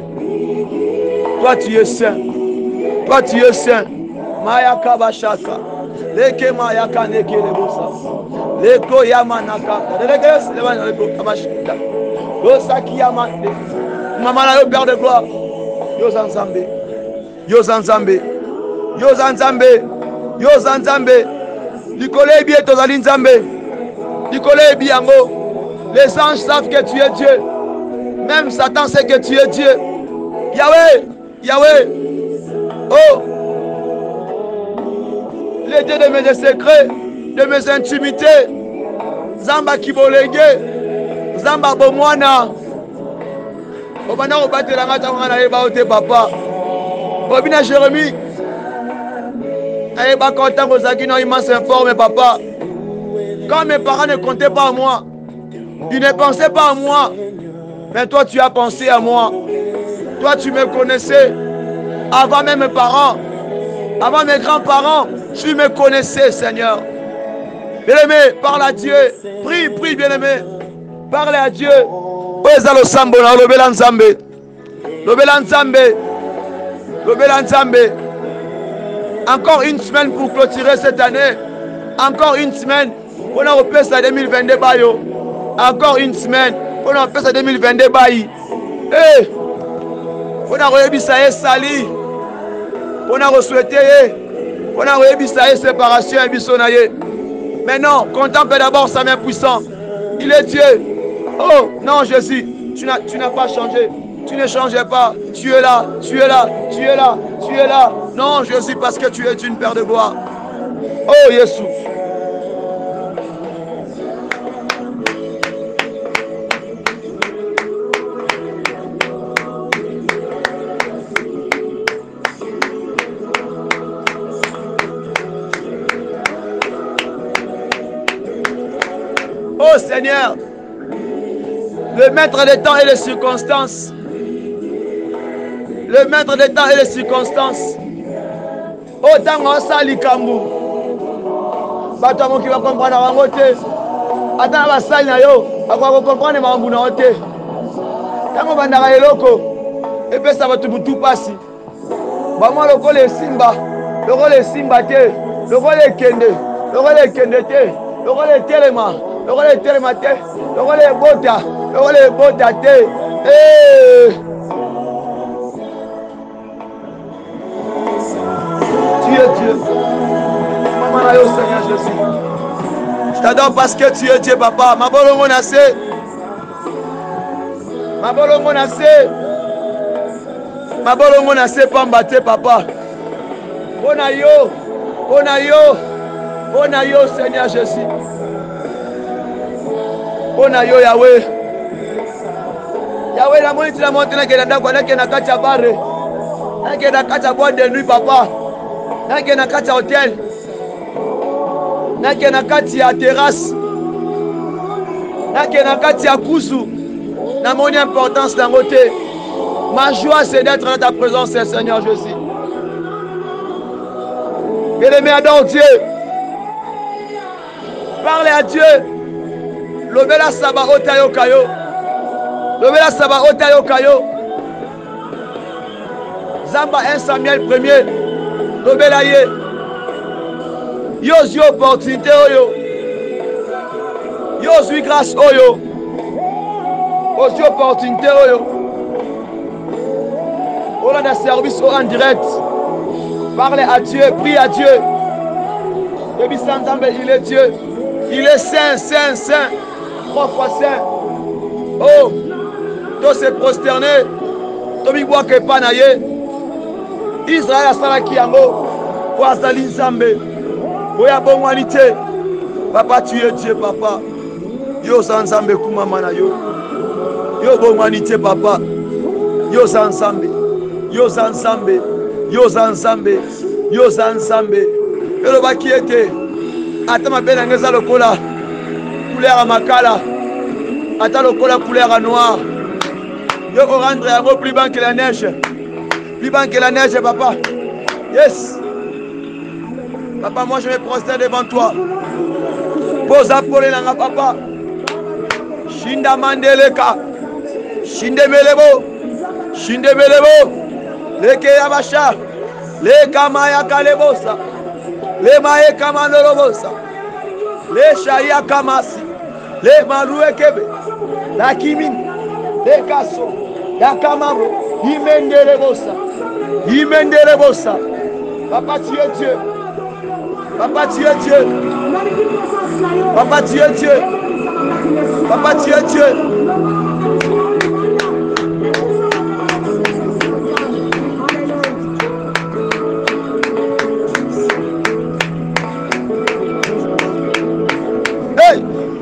Toi tu es saint. Toi tu es saint. Mayaka bashaka. Leke mayaka neke lebosa. Leko yamanaka. Leke leko kamashita. Losaki yamande. Maman le Père de gloire. Yo Nzambe. Yo Nzambe. Yo Nzambe. Yo Nzambe. Likole bien tozali Nzambe. Likole biango. Les anges savent que tu es Dieu. Même Satan sait que tu es Dieu. Yahweh. Yahweh. Oh. Les dieux de mes secrets, de mes intimités. Zamba Kibolege. Zamba Bomwana. Obana obatela ngata ngana eba ote papa. Obina Jérémie. Eba konta kozaki no immense informe papa. Quand mes parents ne comptaient pas à moi, ils ne pensaient pas à moi. Mais toi tu as pensé à moi. Toi tu me connaissais avant même mes parents. Avant mes grands-parents, tu me connaissais Seigneur. Bien-aimé, parle à Dieu. Prie, prie, bien-aimé. Parle à Dieu. Oezalo sambo na lobela nzambe. Lobela nzambe. Lobela nzambe. Encore une semaine pour clôturer cette année. Encore une semaine. On a repris ça 2022 bayo. Encore une semaine. On a repris ça 2022 bayi. Eh. On a repris ça sali. On a souhaité. On a repris ça séparation et bisonaye. Mais non, contemple d'abord sa main puissante. Il est Dieu. Oh, non, Jésus, tu n'as pas changé. Tu ne changeais pas. Tu es là, tu es là, tu es là, tu es là. Non, Jésus, parce que tu es une Père de gloire. Oh, Jésus. Oh Seigneur, le maître des temps et des circonstances, le maître des temps et des circonstances, oh tango sali kambu, bato qui va comprendre en côté, attends va sali na yo, va comprendre mambu na côté, tango bandaka eloko, et puis ça va tout passer, bah moi le col est simba te, le col est kende te, le col est telema. Le rôle est tellement te, le rôle est bota te. Tu es Dieu. Maman ayo Seigneur Jésus. Je t'adore parce que tu es Dieu, papa. Ma bolongo nase. Ma bolongo nase. Ma bolongo nase pamba te, papa. Bona yo. Bona yo. Bona yo Seigneur Jésus. Bona yo Yahweh. Yahweh la moni la monte na kenda kwa na kenda kacha bare. Na kenda kacha boîte de nuit papa. Na kenda kacha hôtel. Na kenda kacha terrasse. Na kenda kacha kusu. Na moni importance dans côté. Ma joie c'est d'être dans ta présence Seigneur Jésus. Bien-aimé, adore Dieu. Parlez à Dieu. Lobela saba otayo kayo. Lobela saba otayo kayo. Zamba 1 Samuel 1er. Lobela ye. Yo opportunité oyo. Yo grâce oyo. Yo opportunité oyo. On a des services en direct. Parlez à Dieu, prie à Dieu. Il est Dieu. Il est saint, saint, saint. 3 fois saint. Oh, tout se prosterner. Tomi bois que panaye. Israël a salaki yango. Wazali Nzambe. Oya bonwanité. Papa, tu es Dieu, papa. Yo Nzambe kumama na yo. Yo bonwanité, papa. Yo Nzambe. Yo Nzambe. Yo Nzambe. Yo Nzambe. Yo baki ete. Ata mabena ngeza lokola. Couleur à makala. Ata lokola couleur à noir. Yo rendre yango plus bas que la neige. Plus bas que la neige, papa. Yes. Papa, moi je me prosterne devant toi. Pose à Paul Langa, papa. Shinda Mandeleka. Shinde Melebo. Shinde Melebo. Leke Yabasha. Le Kamaya Kalebosa. Le Mae Kamanolobosa. Le Shaya Kamasi. Le Marue Kebe. La Kimin. Le Kaso. La Kamamo. Imendelebosa. Imendelebosa. Papa, tu es Dieu. Papa, tu es Dieu. Papa, tu es Dieu. Papa, tu es Dieu. Hey!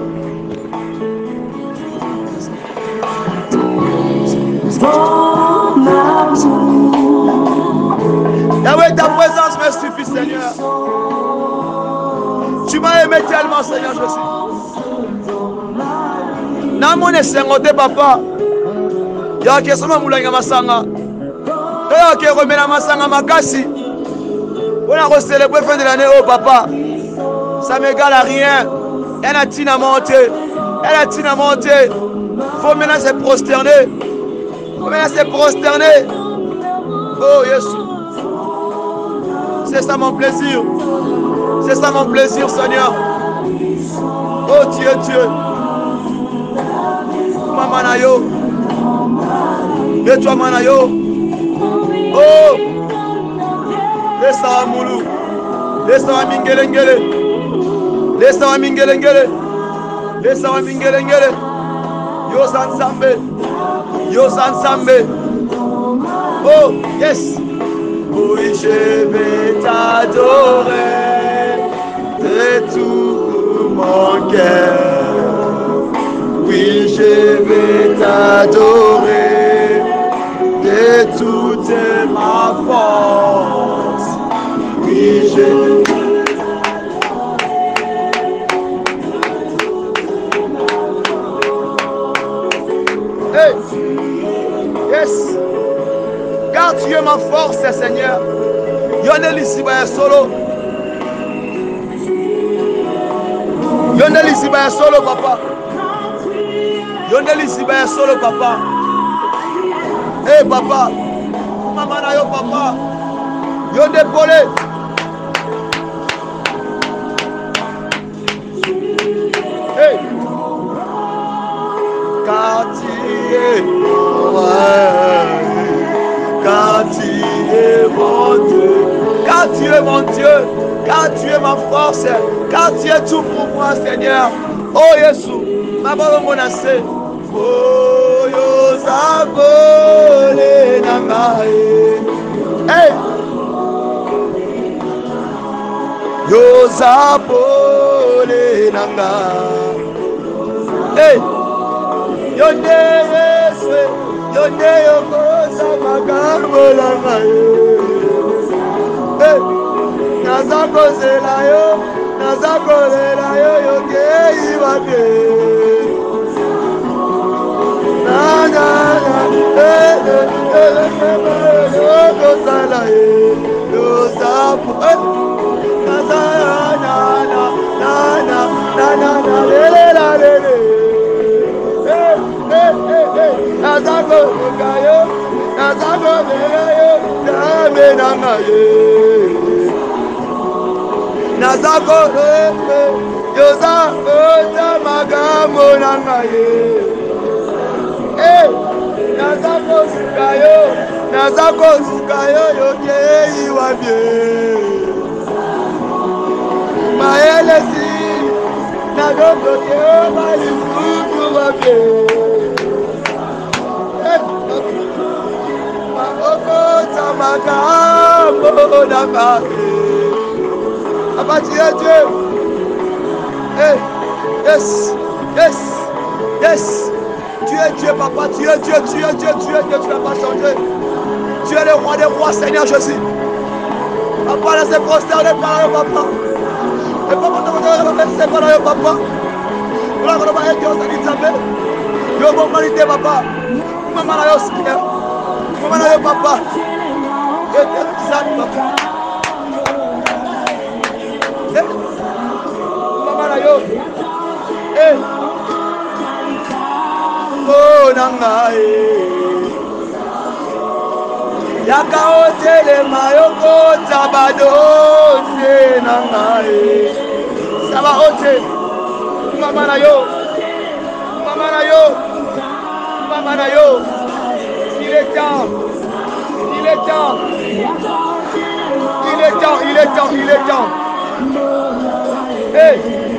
Yahweh, ta présence me suffit, Seigneur. Tu m'as aimé tellement, Seigneur Jésus. Namone sengote papa. Yake soma mulanga masanga. Yake remena masanga makasi. On a célébrer fin de l'année, oh papa. Ça m'égale à rien. Elle a tina monté. Elle a tina monté. Faut maintenant se prosterner. Faut maintenant se prosterner. Oh Jésus. C'est ça mon plaisir. C'est ça mon plaisir, Seigneur. Oh Dieu, Dieu. Maman Nayo. Et toi, Manayo. Oh. Laisse-moi moulou. Laisse-moi mingelengele. Laisse-moi mingelengele. Laisse-moi mingelengele. Yo Sansambe. Yo Sansambe. Oh, yes. Oui, je vais t'adorer de tout mon cœur. Oui, je vais t'adorer de toute ma force. Oui, je... Hey! Yes! Car tu es ma force, Seigneur. Yonel ici, solo. Yonel ici, solo, papa. Yonel ici, solo, papa. Hey, papa. Maman, yo, papa. Yonel Polé. Hey. Car tu es car tu es mon Dieu, car tu es mon Dieu, car tu es ma force, car tu es tout pour moi, Seigneur. Oh Jésus, ma bonne menacée. Oh Yosabole Nangae. Hey! Yosabole Nangae. Hey! Yonde Yesu, yonde yokosa makambo langae. Hey! Nazako zelayo, nazako zelayo yoke iwake. Na na na, yokosa laye, yosapo. Na na na na na na na na lele la lele. Nazako zelayo, nazako zelayo, dame nangaye. Nazako yoza oza magambo nangaye. Eh, nazako sukayo yoke iwabie. Maelesi nagogo ke mali fuku wabie. Eh, maoko magambo nangaye. Papa, tu es Dieu. Hey, yes, yes, yes. Tu es Dieu, papa. Tu es Dieu, tu es Dieu, tu es Dieu. Tu n'as pas changé. Tu es le roi des rois, Seigneur Jésus. Papa, laissez prosterner par le papa. Et papa, laissez par le papa. Voilà, on va être Dieu, ça dit jamais. Dieu, bon qualité, papa. Maman, là, Seigneur. Maman, là, papa. Et ça, papa. Maman na yo, oh nangae, yaka otele mayoko tabado se nangae, saba ote, mama na yo, mama na yo, mama na yo, il est temps, il est temps, il est temps, il est temps, il est temps. Hey,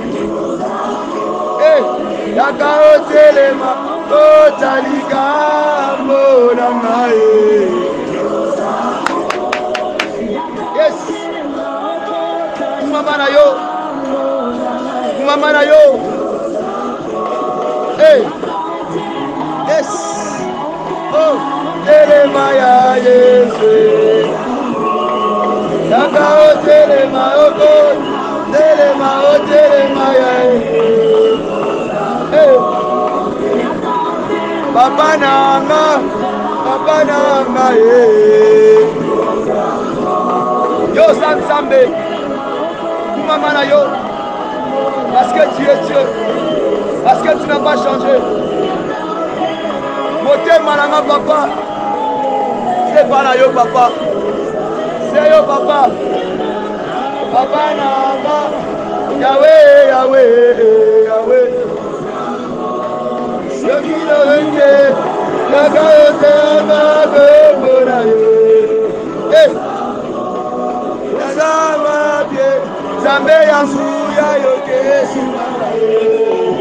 hey, yaka otelema, otalika monangae. Yes, mama na yo, mama na yo. Hey, yes, oh, telema ya Yesu. Yaka otelema, oko. Telema, oh telema ya hey. Papa nanga yo Sansambe, mama na yo, Parce que tu es Dieu. Parce que tu n'as pas changé. Motema nanga papa. C'est pas là yo papa. C'est yo papa. Papa nanga. Yahweh, Yahweh, Yahweh. Ce qui le règne, la garde ma bébé. Eh. Yazama bien. Zambe yansuya yoke simakaye.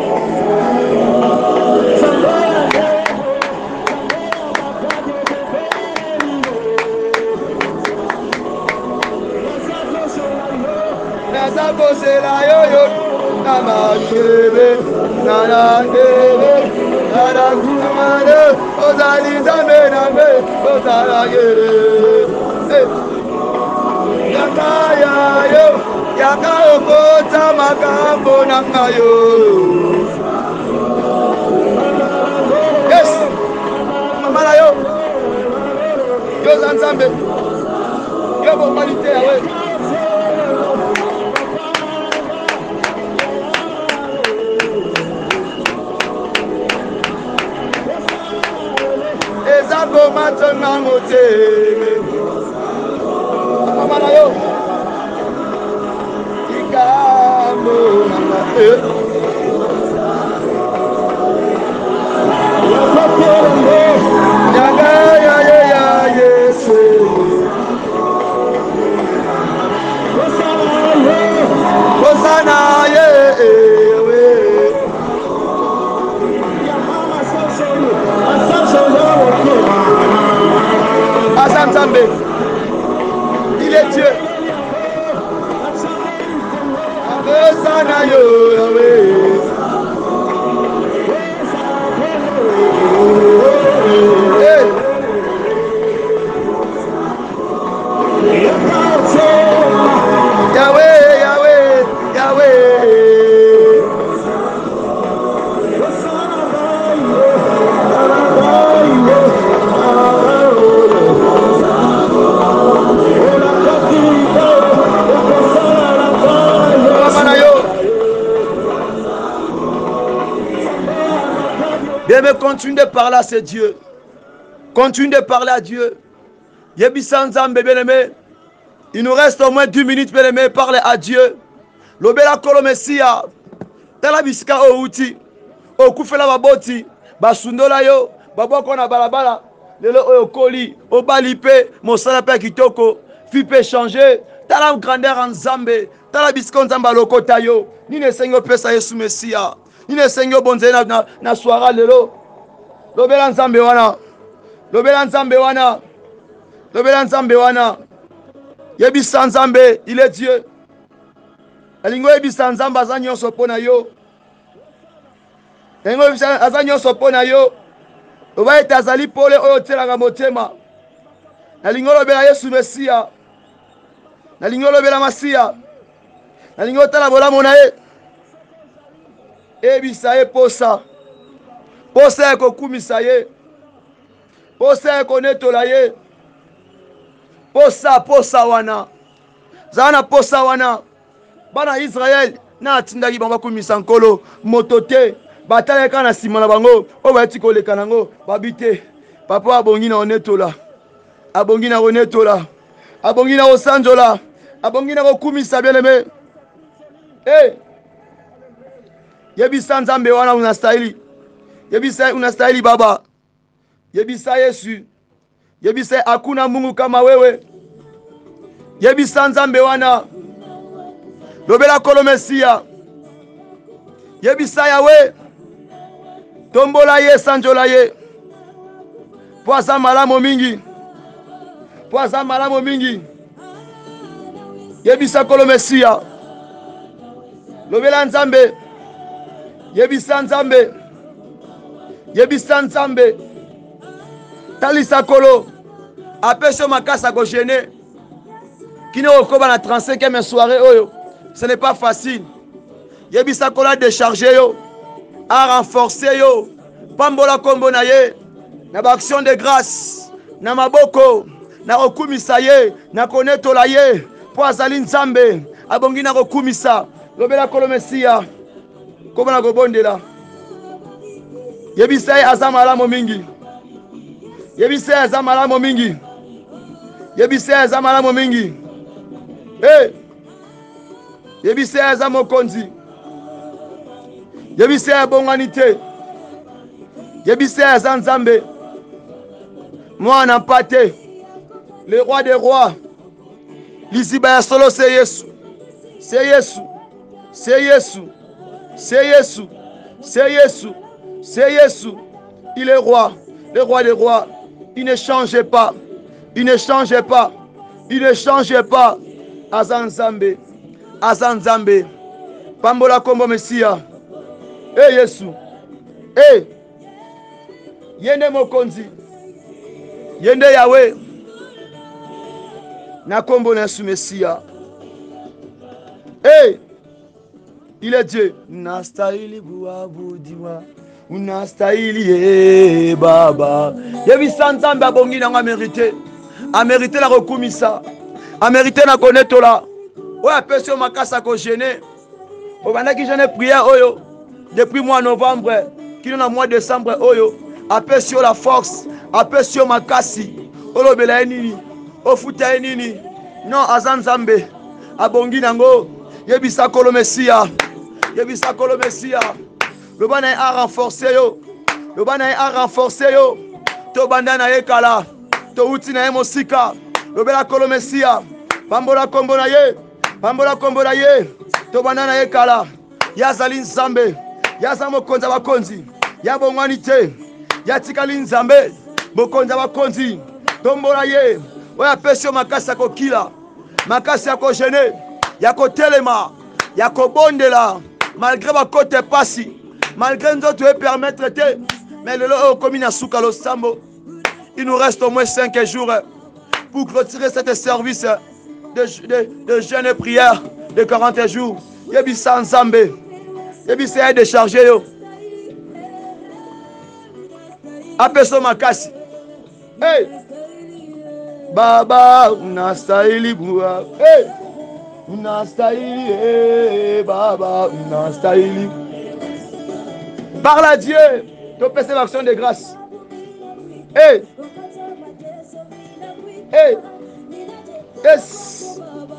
Nazakosela yoyo namakebe nanandebe nanakumane ozali nzambe nambe ozalagere yakayayo yakaokota makambo nangayo. Yes, mama na yo yoza nzambe yo bomalite yawe. Ezako matanga moteme mama na yo ikambo mama yaga ya yesu Hosanna ye Azam Zambé, il est Dieu. Hosanna yo Yahweh. Yahweh, Yahweh, Yahweh. Bien, mais continue de parler à ce Dieu. Continue de parler à Dieu. Yebisanzam, bien aimé. Il nous reste au moins 10 minutes, bien aimé. Parle à Dieu. Lobela Kolomessia. Talabiska o uti. O kufela baboti. Basundola yo. Baboko na balabala. Lelo o koli. O balipe. Mosala pe kitoko. Fi pe changer. Talam grandeur en Zambé. Talabiska nzamba lokota yo. Nine sengo pesa Yesu Messia. Nine sengo bonze na soara lelo. Lobela nzambe wana. Lobela nzambe wana. Lobela nzambe wana. Yebisa nzambe, il est Dieu. Elingo yebisa nzambe azanyo sopona yo. Elingo yebisa azanyo sopona yo. Oba etazali pole oyo telanga motema. Nalingo lobela Yesu Messia. Nalingo lobela Masia. Nalingo tala bolamo na ye. Ebisa ye posa. Posa eko kumisa ye. Posa eko netola ye. Posa wana. Zana posa wana. Bana Israël na atindaki bango kumisa nkolo motote. Bataleka na sima na bango. O bati koleka nango babite. Papa abongi na onetola. Abongi na onetola. Abongi na osanjola. Abongi na kumisa bien-aimé. Eh. Yebisa nzambe wana unastahili. Yebisa unastahili baba. Yebisa Yesu. Yebisa hakuna Mungu kama wewe. Yebisa nzambe wana. Lobela Kolomesia. Yebisa Yahweh. Tombola ye sanjola ye. Poisa malamo mingi. Poisa malamo mingi. Yebisa Kolomesia. Lobela nzambe. Yebisa nzambe. Yebisa nzambe. Talisa kolo. Apesho makasa ko gêner. Kine okoba na 35e soirée oyo. Ce n'est pas facile. Yebisa kola décharger yo. A renforcer yo. Pambola kombo na ye. Na ba action de grâce. Na maboko. Na okumisa ye. Na konetola ye. Po azali nzambe. Abongi na okumisa. lobela kolo Mesia kombo na kobondela yebisa ye aza malamu mingi yebisa ye aza malamu mingi yebisa ye aza malamu mingi yebisa ye aza mokonzi yebisa ye abongani te yebisa ye aza Nzambe mwana mpate le roi des rois liziba ya solo c'est Yesu c'est Yesu c'est Yesu c'est Yesu c'est Yesu c'est Yesu il est roi le roi des rois il ne change pas il ne change pas il ne change pas aza Nzambe aza Nzambe pambola kombo Mesia Yesu yende mokonzi yende Yahweh na kombo na Yesu Mesia il est Dieu unastahili kuabudiwa unastahili baba yebisa Nzambe abongi nanga mérité la rekumisa a mérité na konetola oya pesi yo makasa ko gêner obandaki jeune prière oyo depuis mois novembre kino na mois décembre oyo apesi yo la force apesi yo makasi olobela ye nini ofuta ye nini non aza Nzambe abongi nango yebisa kolo Mesia yebisa kolo Mesia loba na ye a renforcer yo loba na ye a renforcer yo tobanda na ye kala touti na ye mosika lobela kolo Mesia pambola kombo na ye pambola kombo na ye tobanda na ye kala yazali Nzambe yaza mokonzi bakonzi ya bongwani te yatikali Nzambe mokonzi bakonzi tombola ye oya pesi yo makasi ya kokila makasi ya kogene ya kotelema ya kobondela malgré bakote pasi malgré nzoto e permettre te mais lelo oyo komi na suka losambo il nous reste au moins 5 jours pour clôturer cet service de jeûne et prière de 40 jours yebisa Nzambe yebisa ye décharger yo apeso makasi baba unastahili bua unastahili baba unastahili parle à Dieu to pese l'action de grâce yes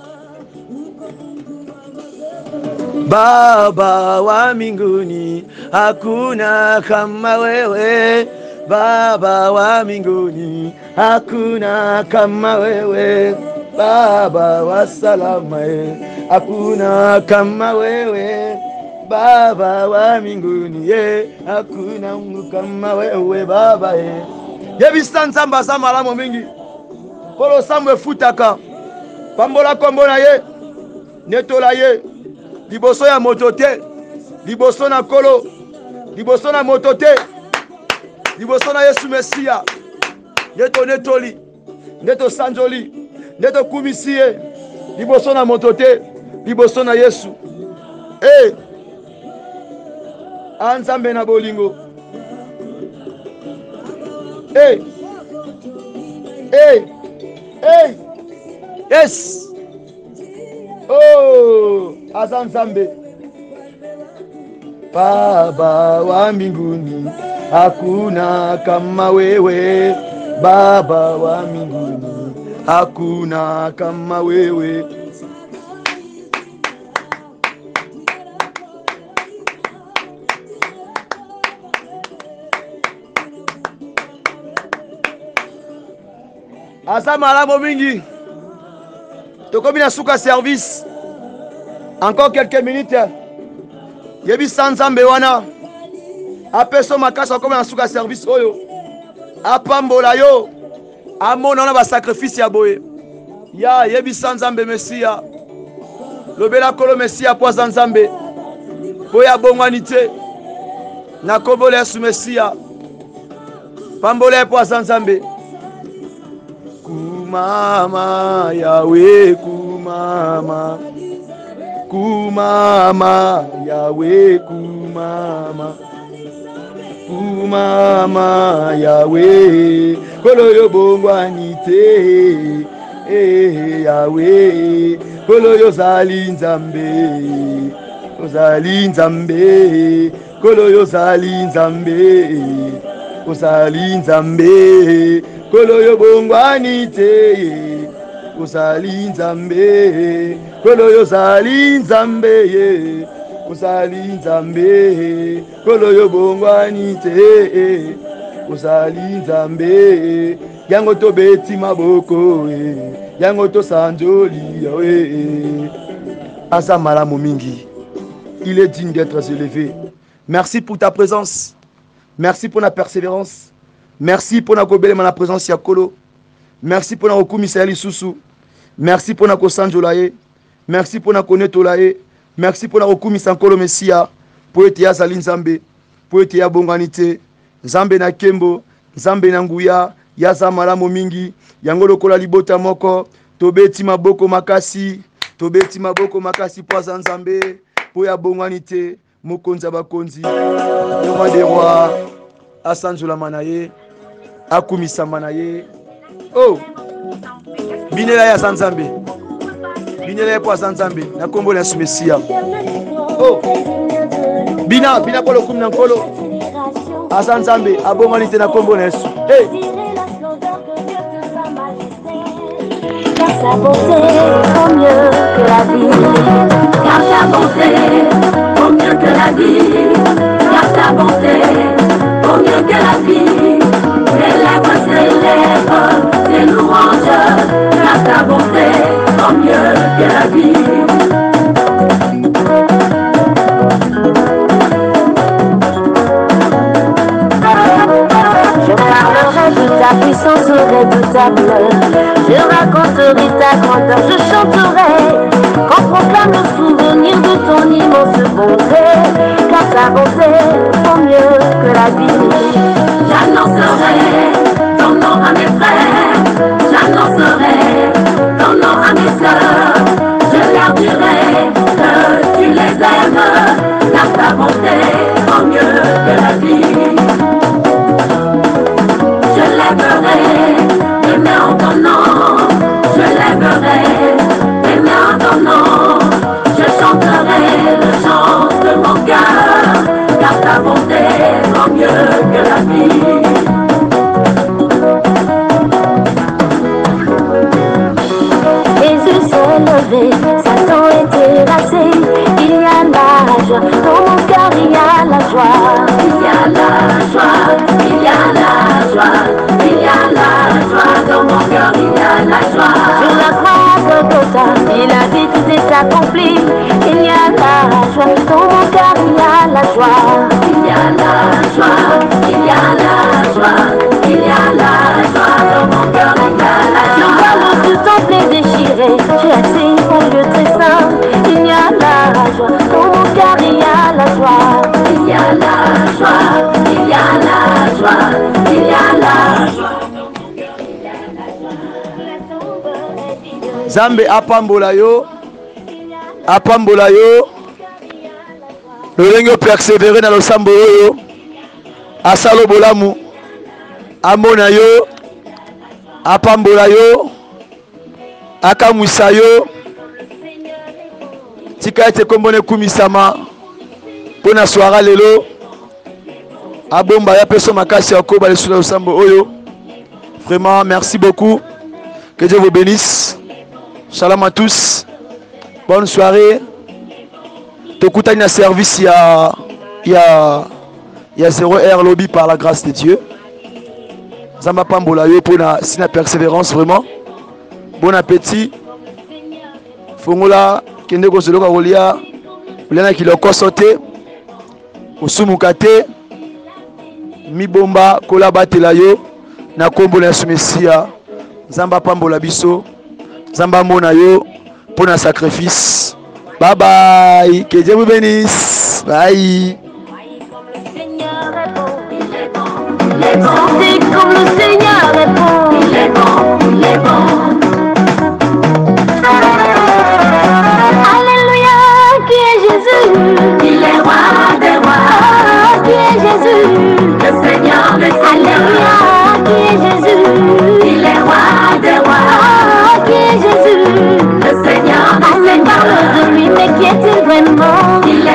baba wa mbinguni hakuna kama wewe baba wa mbinguni hakuna kama wewe baba wa salama hakuna kama wewe baba wa mbinguni hakuna kama wewe baba yebisa Nzambe aza malamu mingi polo sambo efutaka pambola kombo na ye netola ye liboso ya moto te liboso na kolo liboso na moto te liboso na Yesu Mesia neto netoli neto sanjoli neto kumisi ye liboso na moto te liboso na Yesu Nzambe na bolingo yes aza Nzambe baba wa mbinguni hakuna kama wewe baba wa mbinguni hakuna kama wewe aza malamu mingi tokomi na suka service encore quelques minutes yebisa Nzambe wana apeso makasi akomi na suka service oyo apambola yo amona na ba sacrifice ya boye ya yebisa Nzambe Mesia lobela kolo Mesia po aza Nzambe po ya bongwani te na kombola Yesu Mesia pambola po aza Nzambe kumama Yahweh kumama kumama Yahweh kumama kumama Yahweh kolo yo bongwani te Yahweh kolo yo zali Nzambe ozali nzambe kolo yo ozali nzambe ozali nzambe kolo yo bongwani te ozali nzambe kolo yo ozali nzambe ozali nzambe kolo yo bongwani te ozali nzambe yango tobeti maboko yango tosanjoli yawe aza malamu mingi. Il est digne d'être élevé. Merci pour ta présence. Merci pour la persévérance. Merci pour la présence Yakolo. Merci pour la rekumisa lisusu. Merci pour la kosanjolaye. Merci pour la konetolaye. Merci pour la rekumisa nkolo Messia. Pour ete ya zali nzambe. Pour ete ya bonganite. Nzambe na kembo. Nzambe na nguya. Yaza malamu mingi. Yango lokola libota moko. Tobeti maboko makasi. Tobeti maboko makasi poza nzambe. Poya bonganite. Mokonza bakonzi. Le roi des rois. Asanjola manaye. Akumisa manaye. Oh. Binela ya sanzambe. Binela ya poza nzambe. Na kombo na Messia. Oh. Bina polo kumna nkolo. Asanzambe abonganite na kombo na Yesu. Hey. Car sa bonté vaut mieux que la vie. Car sa bonté vaut mieux que la vie. Car sa bonté vaut mieux que la vie. Tes lèvres s'élèvent, tes louanges. Car sa bonté vaut mieux que la vie. Ta puissance redoutable, je raconterai ta grandeur, je chanterai, qu'on proclame le souvenir de ton immense bonté, car ta bonté vaut mieux que la vie. J'annoncerai ton nom à mes frères, j'annoncerai ton nom à mes sœurs, je leur dirai que tu les aimes, car ta bonté vaut mieux que la vie. Je lèverai mes mains en ton nom, je lèverai mes mains en ton nom, je chanterai le chant de mon cœur, car ta bonté vaut mieux que la vie. Jésus s'est levé, Satan est terrassé, il y a la joie, dans mon cœur il y a la joie. Il y a la joie, il y a la joie. Il y a la joie, dans mon cœur il y a la joie. Sur la croix de Golgotha, il a dit tout est accompli. Il y a la joie, dans mon cœur il y a la joie. Il y a la joie, il y a la joie. Il y a la joie, dans mon cœur il y a la joie. Je vois le temple est déchiré, j'ai assis au lieu très saint. Il y a la joie, dans mon cœur il y a la joie. Il y a la joie, il y a la joie. Il y a la joie. Zambe apambola yo lolenge persévérer na losambo oyo asalo bolamu amona yo apambola yo akamwisa yo tika ete kombone kumisama pona soara lelo abomba ya peso makasi ya koba lesu na losambo oyo. Vraiment merci beaucoup, que Dieu vous bénisse. Shalom à tous, bonne soirée. Tokutani na service il y a 0R lobby par la grâce de Dieu. Zamba pambola yo pour la sina persévérance vraiment. Bon appétit. Fongola kende ko solo ka rolia. Lena kiloko sauté. Osumukate. Mibomba kola batela yo na kombo na Messia. Zamba pambola biso. Zamba mona yo pour un sacrifice. Bye bye. Que Dieu vous bénisse. Bye. Chantez comme le Seigneur est bon. Il est bon, il est bon. Alléluia, qui est Jésus? Il est roi des rois. Qui est Jésus? Le Seigneur des seigneurs. Alléluia, qui est Jésus? Il est roi des rois. Qui est Jésus? Le Seigneur des seigneurs. Parle de lui, mais qui est-il vraiment? Il est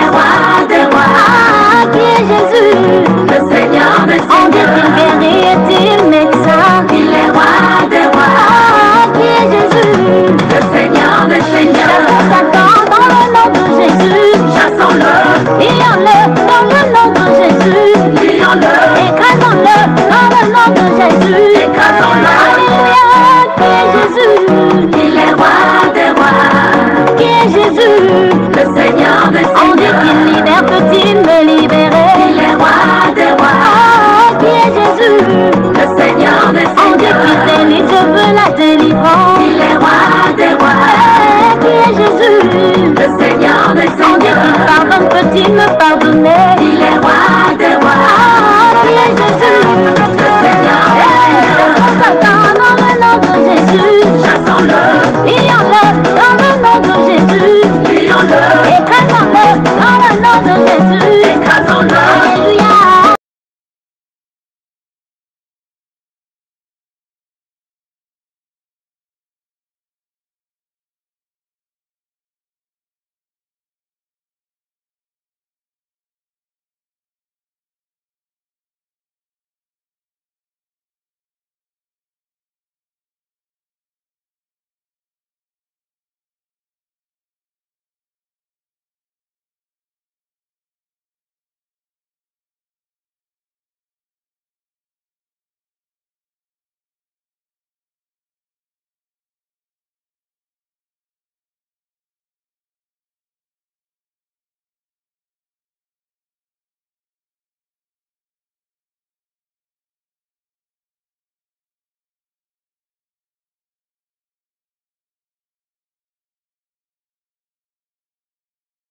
Jésus, le Seigneur des on dit seigneurs, qu'il libère, peut-il me libérer? il est roi des rois, Oh, qui est Jésus? le Seigneur des On dit qu'il seigneurs, délivre, je veux la délivrance. il est roi des rois, Qui est Jésus? le Seigneur des On dit qu'il seigneurs, pardonne, peut-il me pardonner?